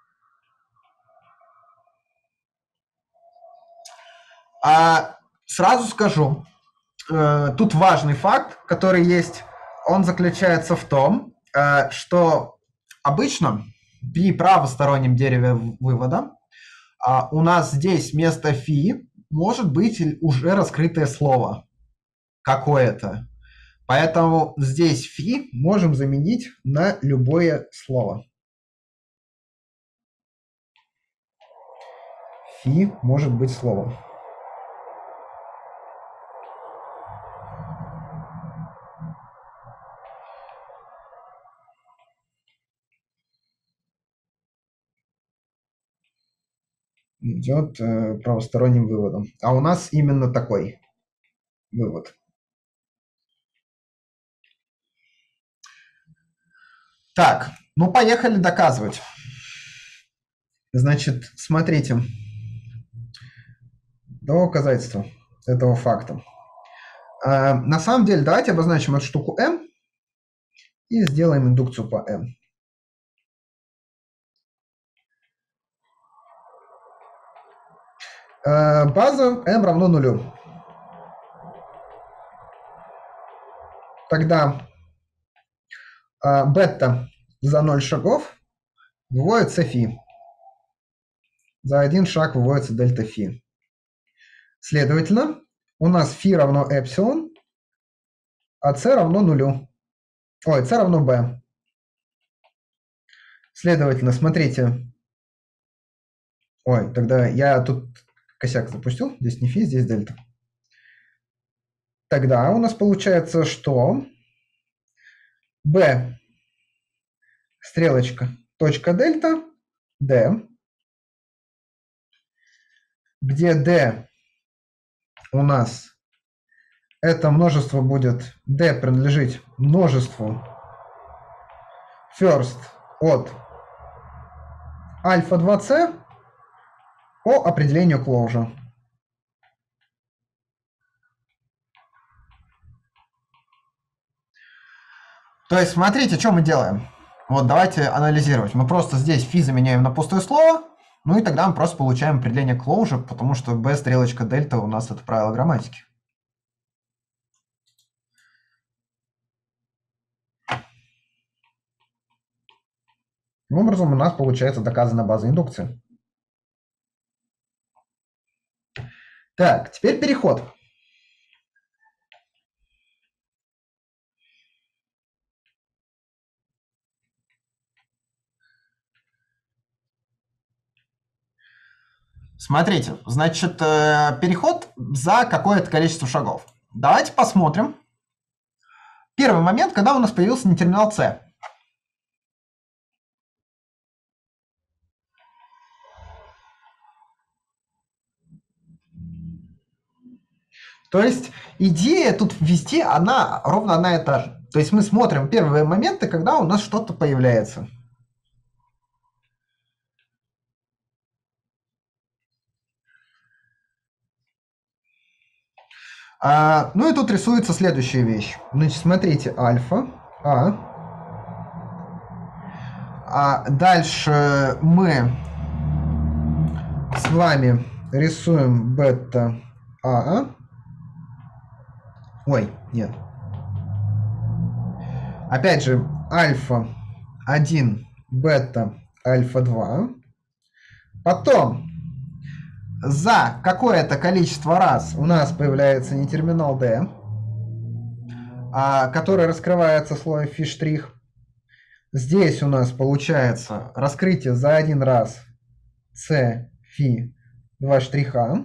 Сразу скажу, тут важный факт, который есть, он заключается в том, что обычно при правостороннем дереве вывода у нас здесь вместо фи может быть уже раскрытое слово какое-то. Поэтому здесь фи можем заменить на любое слово. Фи может быть словом. Идет правосторонним выводом. А у нас именно такой вывод. Так, ну поехали доказывать. Значит, смотрите. Доказательство этого факта. На самом деле, давайте обозначим эту штуку m и сделаем индукцию по m. База m равно нулю. Тогда бета за 0 шагов выводится фи. За один шаг выводится дельта фи. Следовательно, у нас фи равно эпсилон, а c равно нулю. Ой, c равно b. Следовательно, смотрите. Ой, тогда я тут косяк запустил. Здесь не фи, здесь дельта. Тогда у нас получается, что b, стрелочка, точка дельта, d, где d у нас это множество будет, d принадлежит множеству first от альфа 2c по определению closure. То есть, смотрите, что мы делаем. Вот давайте анализировать. Мы просто здесь фи заменяем на пустое слово, ну и тогда мы просто получаем определение closure, потому что b стрелочка дельта у нас это правило грамматики. Таким образом, у нас получается доказана база индукции. Так, теперь переход. Смотрите, значит, переход за какое-то количество шагов. Давайте посмотрим. Первый момент, когда у нас появился нетерминал c. То есть идея тут ввести, она ровно одна и та же. То есть мы смотрим первые моменты, когда у нас что-то появляется. Ну и тут рисуется следующая вещь. Значит, смотрите, альфа, дальше мы с вами рисуем бета Ой, нет. Опять же, альфа 1, бета альфа-2. Потом за какое-то количество раз у нас появляется нетерминал D, который раскрывается слоем φ'. Здесь у нас получается раскрытие за один раз c φ 2 штриха.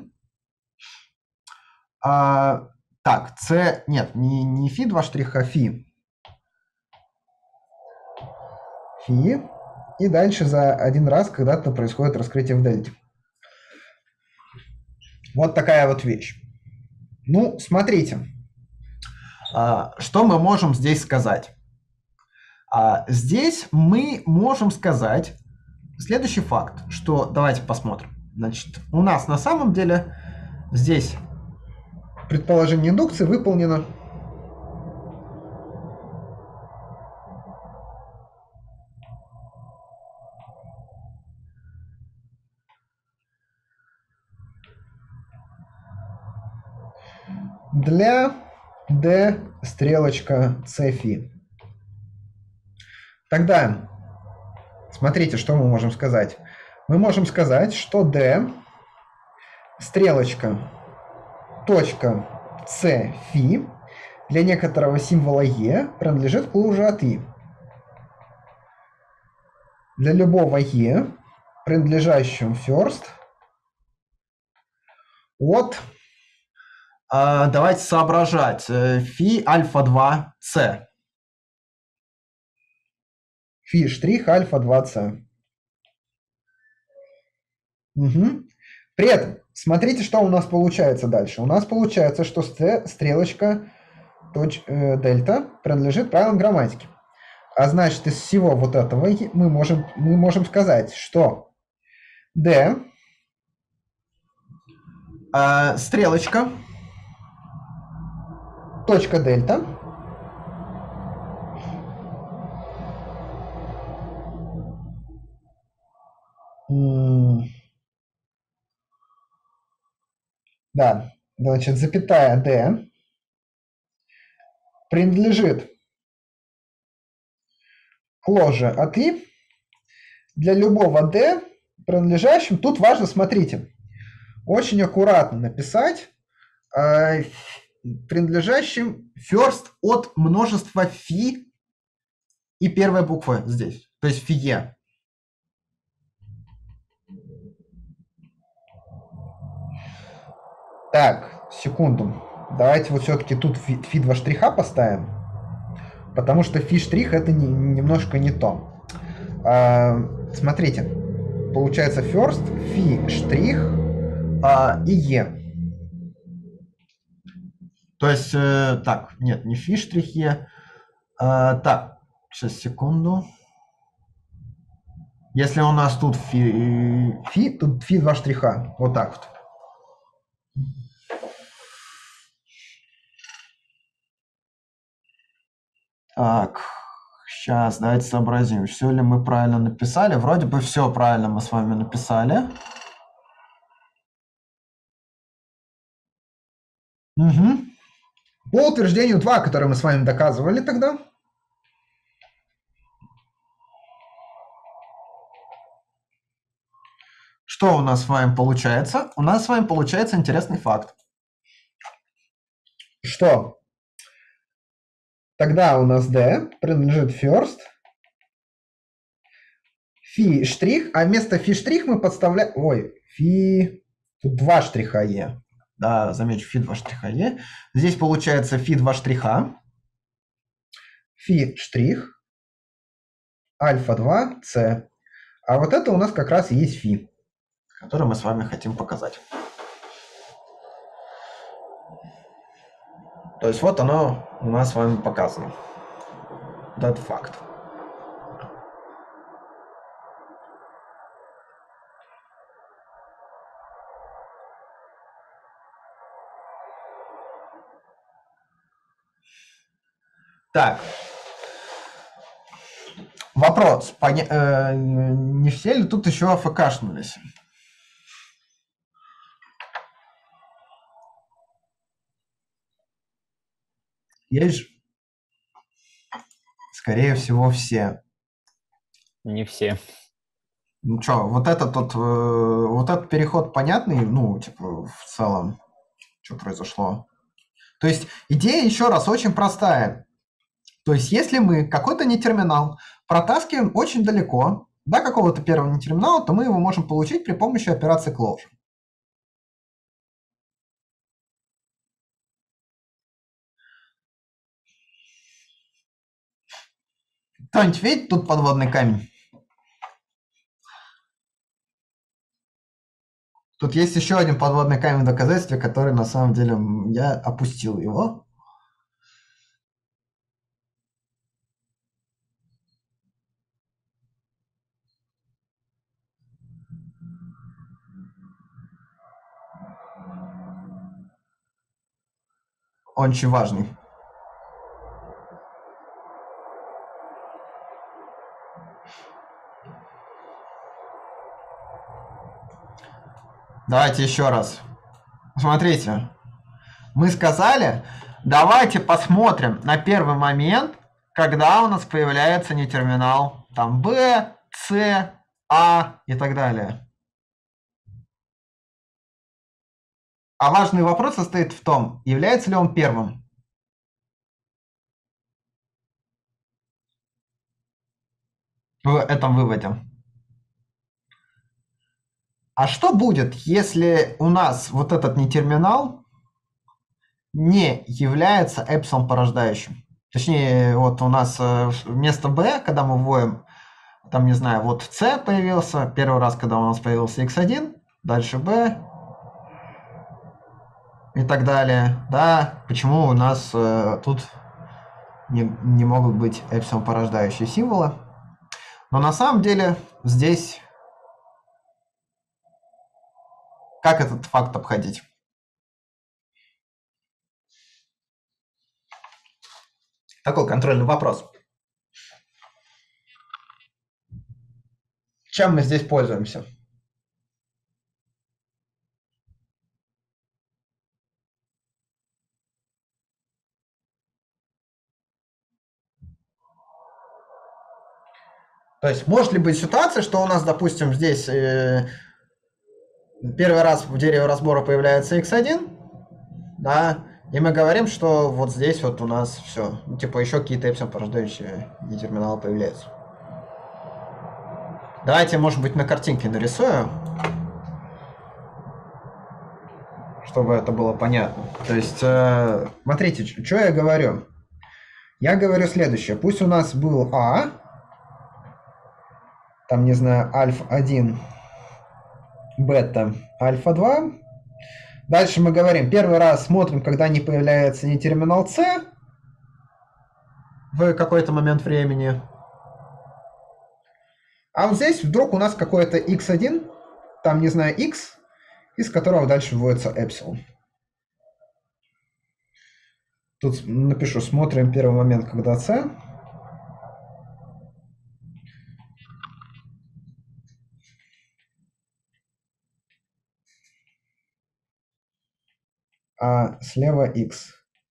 Так, c, нет, не φ 2 штриха, φ. И дальше за один раз когда-то происходит раскрытие в дельте. Вот такая вот вещь. Ну, смотрите, что мы можем здесь сказать? Здесь мы можем сказать следующий факт, что давайте посмотрим. Значит, у нас на самом деле здесь предположение индукции выполнено для d стрелочка c φ. Тогда смотрите, что мы можем сказать. Мы можем сказать, что d стрелочка точка c φ для некоторого символа e принадлежит к луже от i. Для любого e, принадлежащему first от, давайте соображать, φ альфа-2c. φ' альфа-2c. Угу. При этом, смотрите, что у нас получается дальше. У нас получается, что стрелочка дельта принадлежит правилам грамматики. А значит, из всего вот этого мы можем сказать, что d стрелочка точка дельта да, значит, запятая d принадлежит к ложе от i для любого d, принадлежащим. Тут важно, смотрите, очень аккуратно написать принадлежащим first от множества φ и первая буква здесь, то есть φe. Так, секунду. Давайте вот все-таки тут φ 2 штриха поставим, потому что φ' это немножко не то. Смотрите, получается first, φ' и e. То есть, так, нет, не φ', так, сейчас, секунду. Если у нас тут φ, тут φ 2 штриха, вот так вот. Так, сейчас давайте сообразим, все ли мы правильно написали. Вроде бы все правильно мы с вами написали. Угу. По утверждению 2, которое мы с вами доказывали тогда. Что у нас с вами получается? У нас с вами получается интересный факт. Что? Тогда у нас d принадлежит first, φ', а вместо φ' мы подставляем... Ой, тут 2 штриха e. Да, замечу, φ 2 штриха e. Здесь получается φ 2 штриха, φ' альфа-2 c. А вот это у нас как раз и есть φ, который мы с вами хотим показать. То есть вот оно у нас с вами показано. Этот факт. Так. Вопрос. Не все ли тут еще АФКшнулись? Есть же? Скорее всего, все. Не все. Ну что, вот этот переход понятный, ну, типа, в целом, что произошло. То есть идея, еще раз, очень простая. То есть если мы какой-то нетерминал протаскиваем очень далеко до какого-то первого нетерминала, то мы его можем получить при помощи операции closure. Кто-нибудь видит тут подводный камень? Тут есть еще один подводный камень в доказательстве, который на самом деле я опустил его. Он очень важный. Давайте еще раз. Смотрите. Мы сказали, давайте посмотрим на первый момент, когда у нас появляется нетерминал. Там B, C, A и так далее. А важный вопрос состоит в том, является ли он первым. В этом выводе. А что будет, если у нас вот этот нетерминал не является эпсилон порождающим? Точнее, вот у нас вместо b, когда мы вводим, там, не знаю, вот c появился, первый раз, когда у нас появился x1, дальше b и так далее. Да, почему у нас тут не могут быть эпсилон порождающие символы? Но на самом деле здесь как этот факт обходить? Такой контрольный вопрос. Чем мы здесь пользуемся? То есть может ли быть ситуация, что у нас, допустим, здесь первый раз в дереве разбора появляется x1, да, и мы говорим, что вот здесь вот у нас все, ну, типа еще какие-то эпсилон порождающие нетерминалы появляются. Давайте, может быть, на картинке нарисую, чтобы это было понятно. То есть, смотрите, что я говорю. Я говорю следующее. Пусть у нас был А, там, не знаю, альфа-1, бета, альфа-2. Дальше мы говорим, первый раз смотрим, когда не появляется нетерминал С в какой-то момент времени. А вот здесь вдруг у нас какой-то x1, там, не знаю, x, из которого дальше вводится эпсилон. Тут напишу, смотрим первый момент, когда c. А слева x.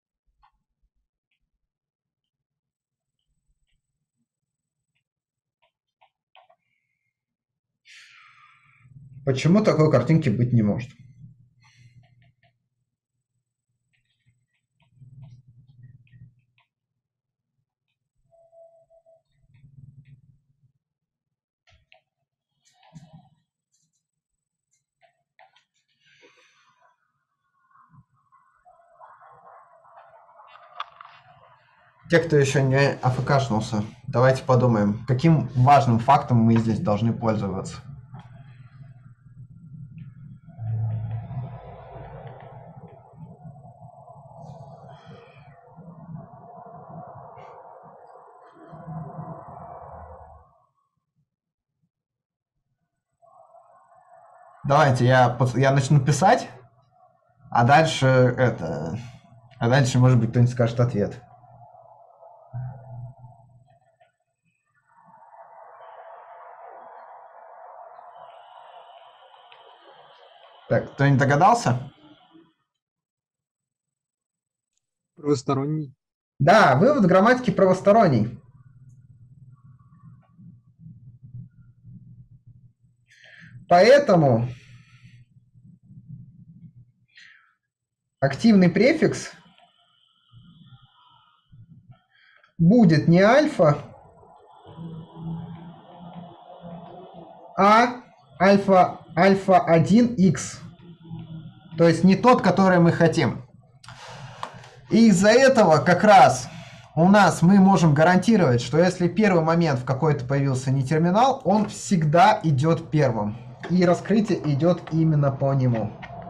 Почему такой картинки быть не может? Те, кто еще не АФКшнулся, давайте подумаем, каким важным фактом мы здесь должны пользоваться. Давайте я начну писать, а дальше может быть, кто-нибудь скажет ответ. Так, кто-нибудь догадался? Правосторонний. Да, вывод грамматики правосторонний. Поэтому активный префикс будет не альфа, а альфа-1х. То есть не тот, который мы хотим. И из-за этого как раз у нас мы можем гарантировать, что если первый момент в какой-то появился не терминал, он всегда идет первым. И раскрытие идет именно по нему.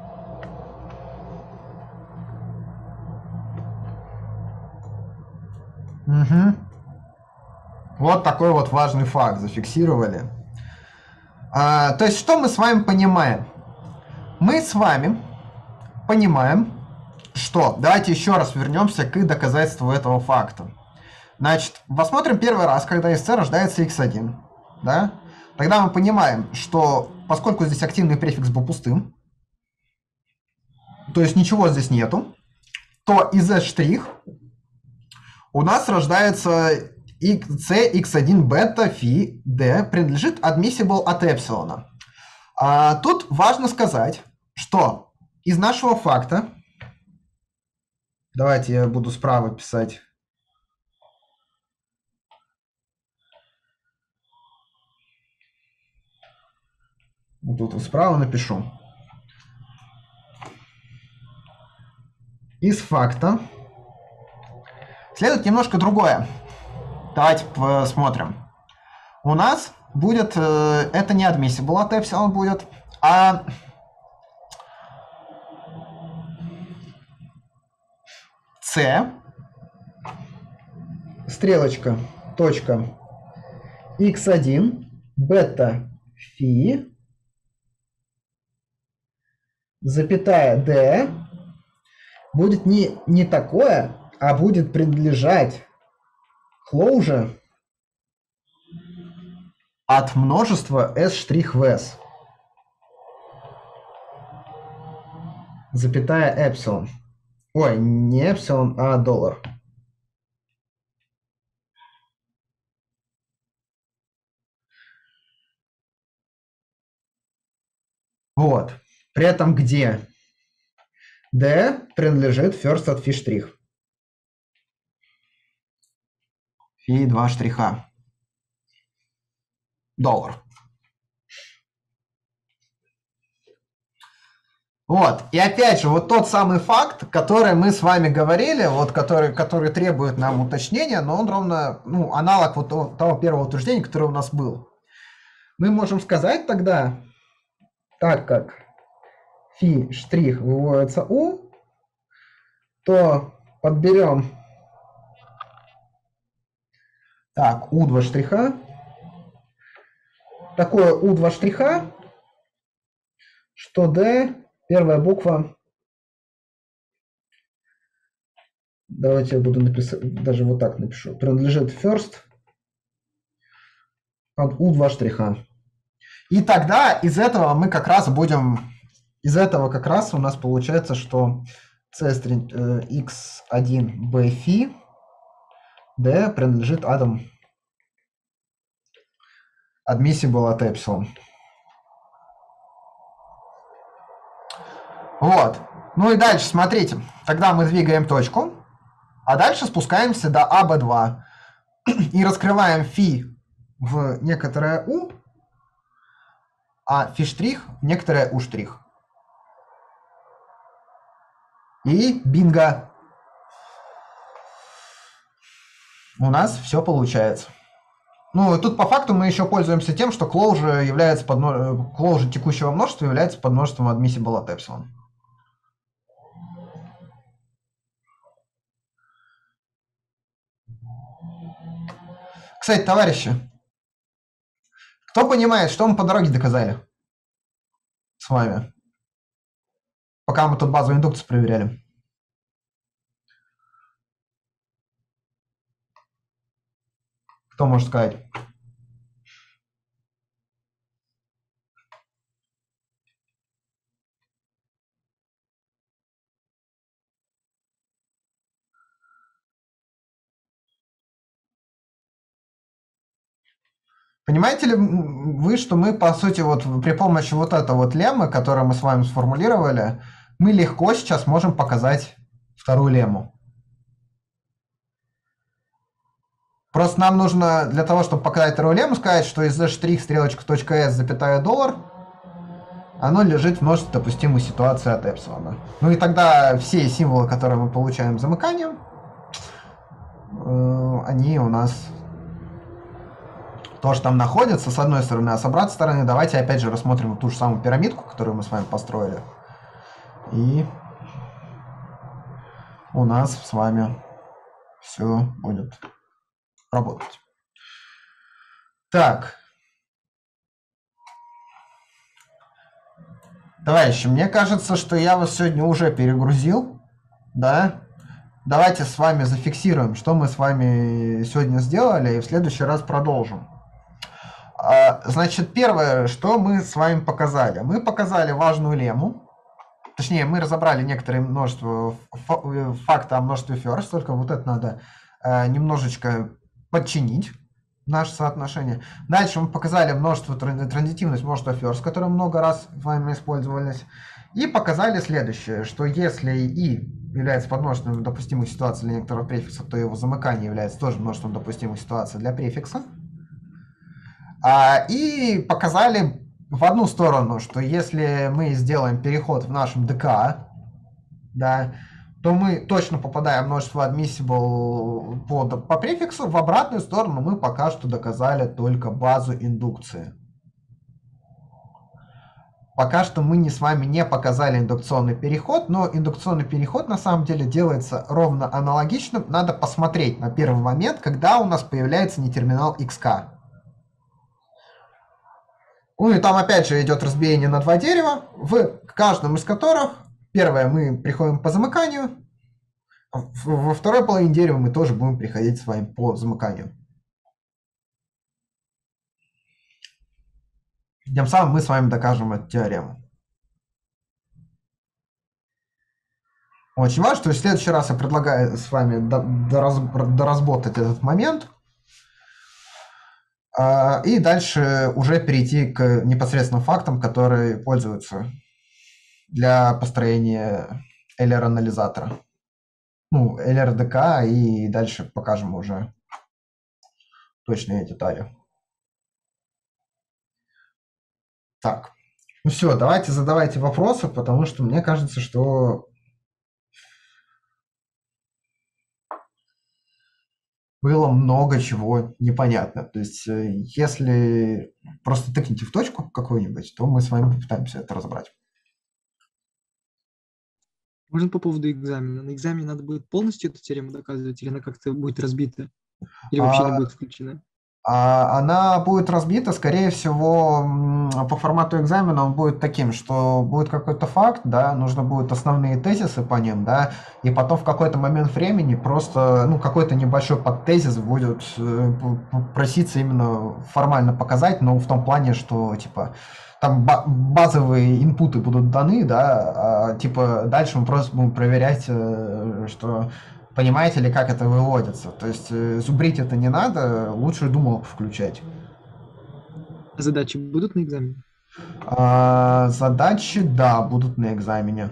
Угу. Вот такой вот важный факт зафиксировали. То есть что мы с вами понимаем? Мы с вами понимаем, что... Давайте еще раз вернемся к доказательству этого факта. Значит, посмотрим первый раз, когда из c рождается x1. Да? Тогда мы понимаем, что поскольку здесь активный префикс был пустым, то есть ничего здесь нету, то из s' у нас рождается c x1 бета фи d принадлежит admissible от эпсилона. Тут важно сказать, что из нашего факта, давайте я буду справа писать, тут справа напишу. Из факта следует немножко другое. Давайте посмотрим. У нас будет, это не admissible от эпсилон будет, а c, стрелочка, точка, x1, бета фи, запятая d, будет не такое, а будет принадлежать closure от множества s' в s, запятая эпсилон. Ой, не эпсилон, а доллар. Вот. При этом где d принадлежит first от фи'. Фи 2 штриха. Доллар. Вот. И опять же, вот тот самый факт, который мы с вами говорили, вот который требует нам уточнения, но он ровно, аналог вот того первого утверждения, которое у нас был. Мы можем сказать тогда, так как фи' выводится u, то подберем так, u2 штриха. Такое u2 штриха, что d, первая буква, давайте я буду написать, даже вот так напишу, принадлежит first от u2 штриха. И тогда из этого мы как раз будем, из этого как раз у нас получается, что c x1 b фи d принадлежит адам admissible от эпсилон. Вот. Ну и дальше, смотрите. Тогда мы двигаем точку, а дальше спускаемся до АБ2 и раскрываем фи в некоторое u, а фи' в некоторое u'. И бинго. У нас все получается. Ну, тут по факту мы еще пользуемся тем, что closure является closure текущего множества является подмножеством admissible от эпсилон. Кстати, товарищи, кто понимает, что мы по дороге доказали с вами, пока мы тут базовую индукцию проверяли? Кто может сказать? Понимаете ли вы, что мы, по сути, вот при помощи вот этой вот леммы, которую мы с вами сформулировали, мы легко сейчас можем показать вторую лемму. Просто нам нужно для того, чтобы показать вторую лемму, сказать, что из штрих стрелочка точка s запятая $, оно лежит в множестве допустимых ситуаций от эпсилона. Ну и тогда все символы, которые мы получаем замыканием, они у нас тоже там находятся, с одной стороны, а с обратной стороны, давайте опять же рассмотрим ту же самую пирамидку, которую мы с вами построили. И у нас с вами все будет работать. Так. Товарищи, мне кажется, что я вас сегодня уже перегрузил, да? Давайте с вами зафиксируем, что мы с вами сегодня сделали, и в следующий раз продолжим. Значит, первое, что мы с вами показали. Мы показали важную лемму. Точнее, мы разобрали некоторые множество факта о множестве first, только вот это надо немножечко подчинить наше соотношение. Дальше мы показали множество транзитивность множества first, которые много раз с вами использовались. И показали следующее, что если и является подмножеством допустимых ситуаций для некоторого префикса, то его замыкание является тоже множеством допустимых ситуаций для префикса. И показали в одну сторону, что если мы сделаем переход в нашем ДК, да, то мы точно попадаем в множество admissible по префиксу. В обратную сторону мы пока что доказали только базу индукции. Пока что мы с вами не показали индукционный переход, но индукционный переход на самом деле делается ровно аналогичным. Надо посмотреть на первый момент, когда у нас появляется нетерминал XK. Ну и там опять же идет разбиение на два дерева, в каждом из которых первое мы приходим по замыканию, во второй половине дерева мы тоже будем приходить с вами по замыканию. Тем самым мы с вами докажем эту теорему. Очень важно, что в следующий раз я предлагаю с вами доразботать этот момент. И дальше уже перейти к непосредственным фактам, которые пользуются для построения LR-анализатора. Ну, LRDK, и дальше покажем уже точные детали. Так, ну все, давайте задавайте вопросы, потому что мне кажется, что было много чего непонятно. То есть, если просто тыкните в точку какую-нибудь, то мы с вами попытаемся это разобрать. Можно по поводу экзамена? На экзамене надо будет полностью эту теорему доказывать, или она как-то будет разбита? Или вообще не будет включена? Она будет разбита, скорее всего, по формату экзамена он будет таким, что будет какой-то факт, да, нужно будет основные тезисы по ним, да, и потом в какой-то момент времени просто, ну, какой-то небольшой подтезис будет проситься именно формально показать, но в том плане, что, типа, там базовые инпуты будут даны, да, типа, дальше мы просто будем проверять, что... Понимаете ли, как это выводится? То есть зубрить это не надо, лучше думалку включать. А задачи будут на экзамене? Задачи, да, будут на экзамене.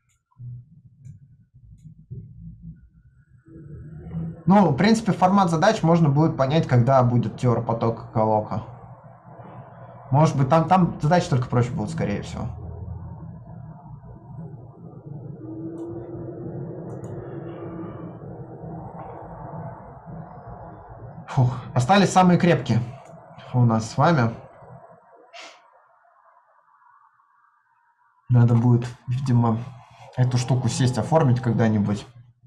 Ну, в принципе, формат задач можно будет понять, когда будет теория потока Колока. Может быть, там задачи только проще будут, скорее всего. Фух, остались самые крепкие у нас с вами. Надо будет, видимо, эту штуку сесть, оформить когда-нибудь.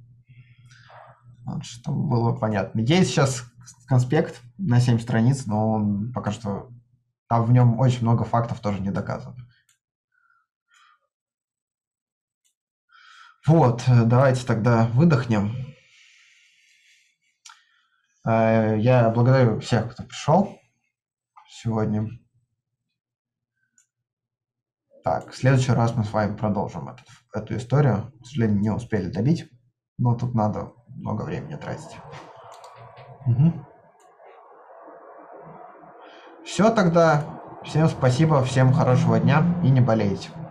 Вот, чтобы было понятно. Есть сейчас конспект на 7 страниц, но он пока что... Там в нем очень много фактов тоже не доказано. Вот, давайте тогда выдохнем. Я благодарю всех, кто пришел сегодня. Так, в следующий раз мы с вами продолжим эту историю. К сожалению, не успели добить, но тут надо много времени тратить. Угу. Все тогда. Всем спасибо, всем хорошего дня и не болейте.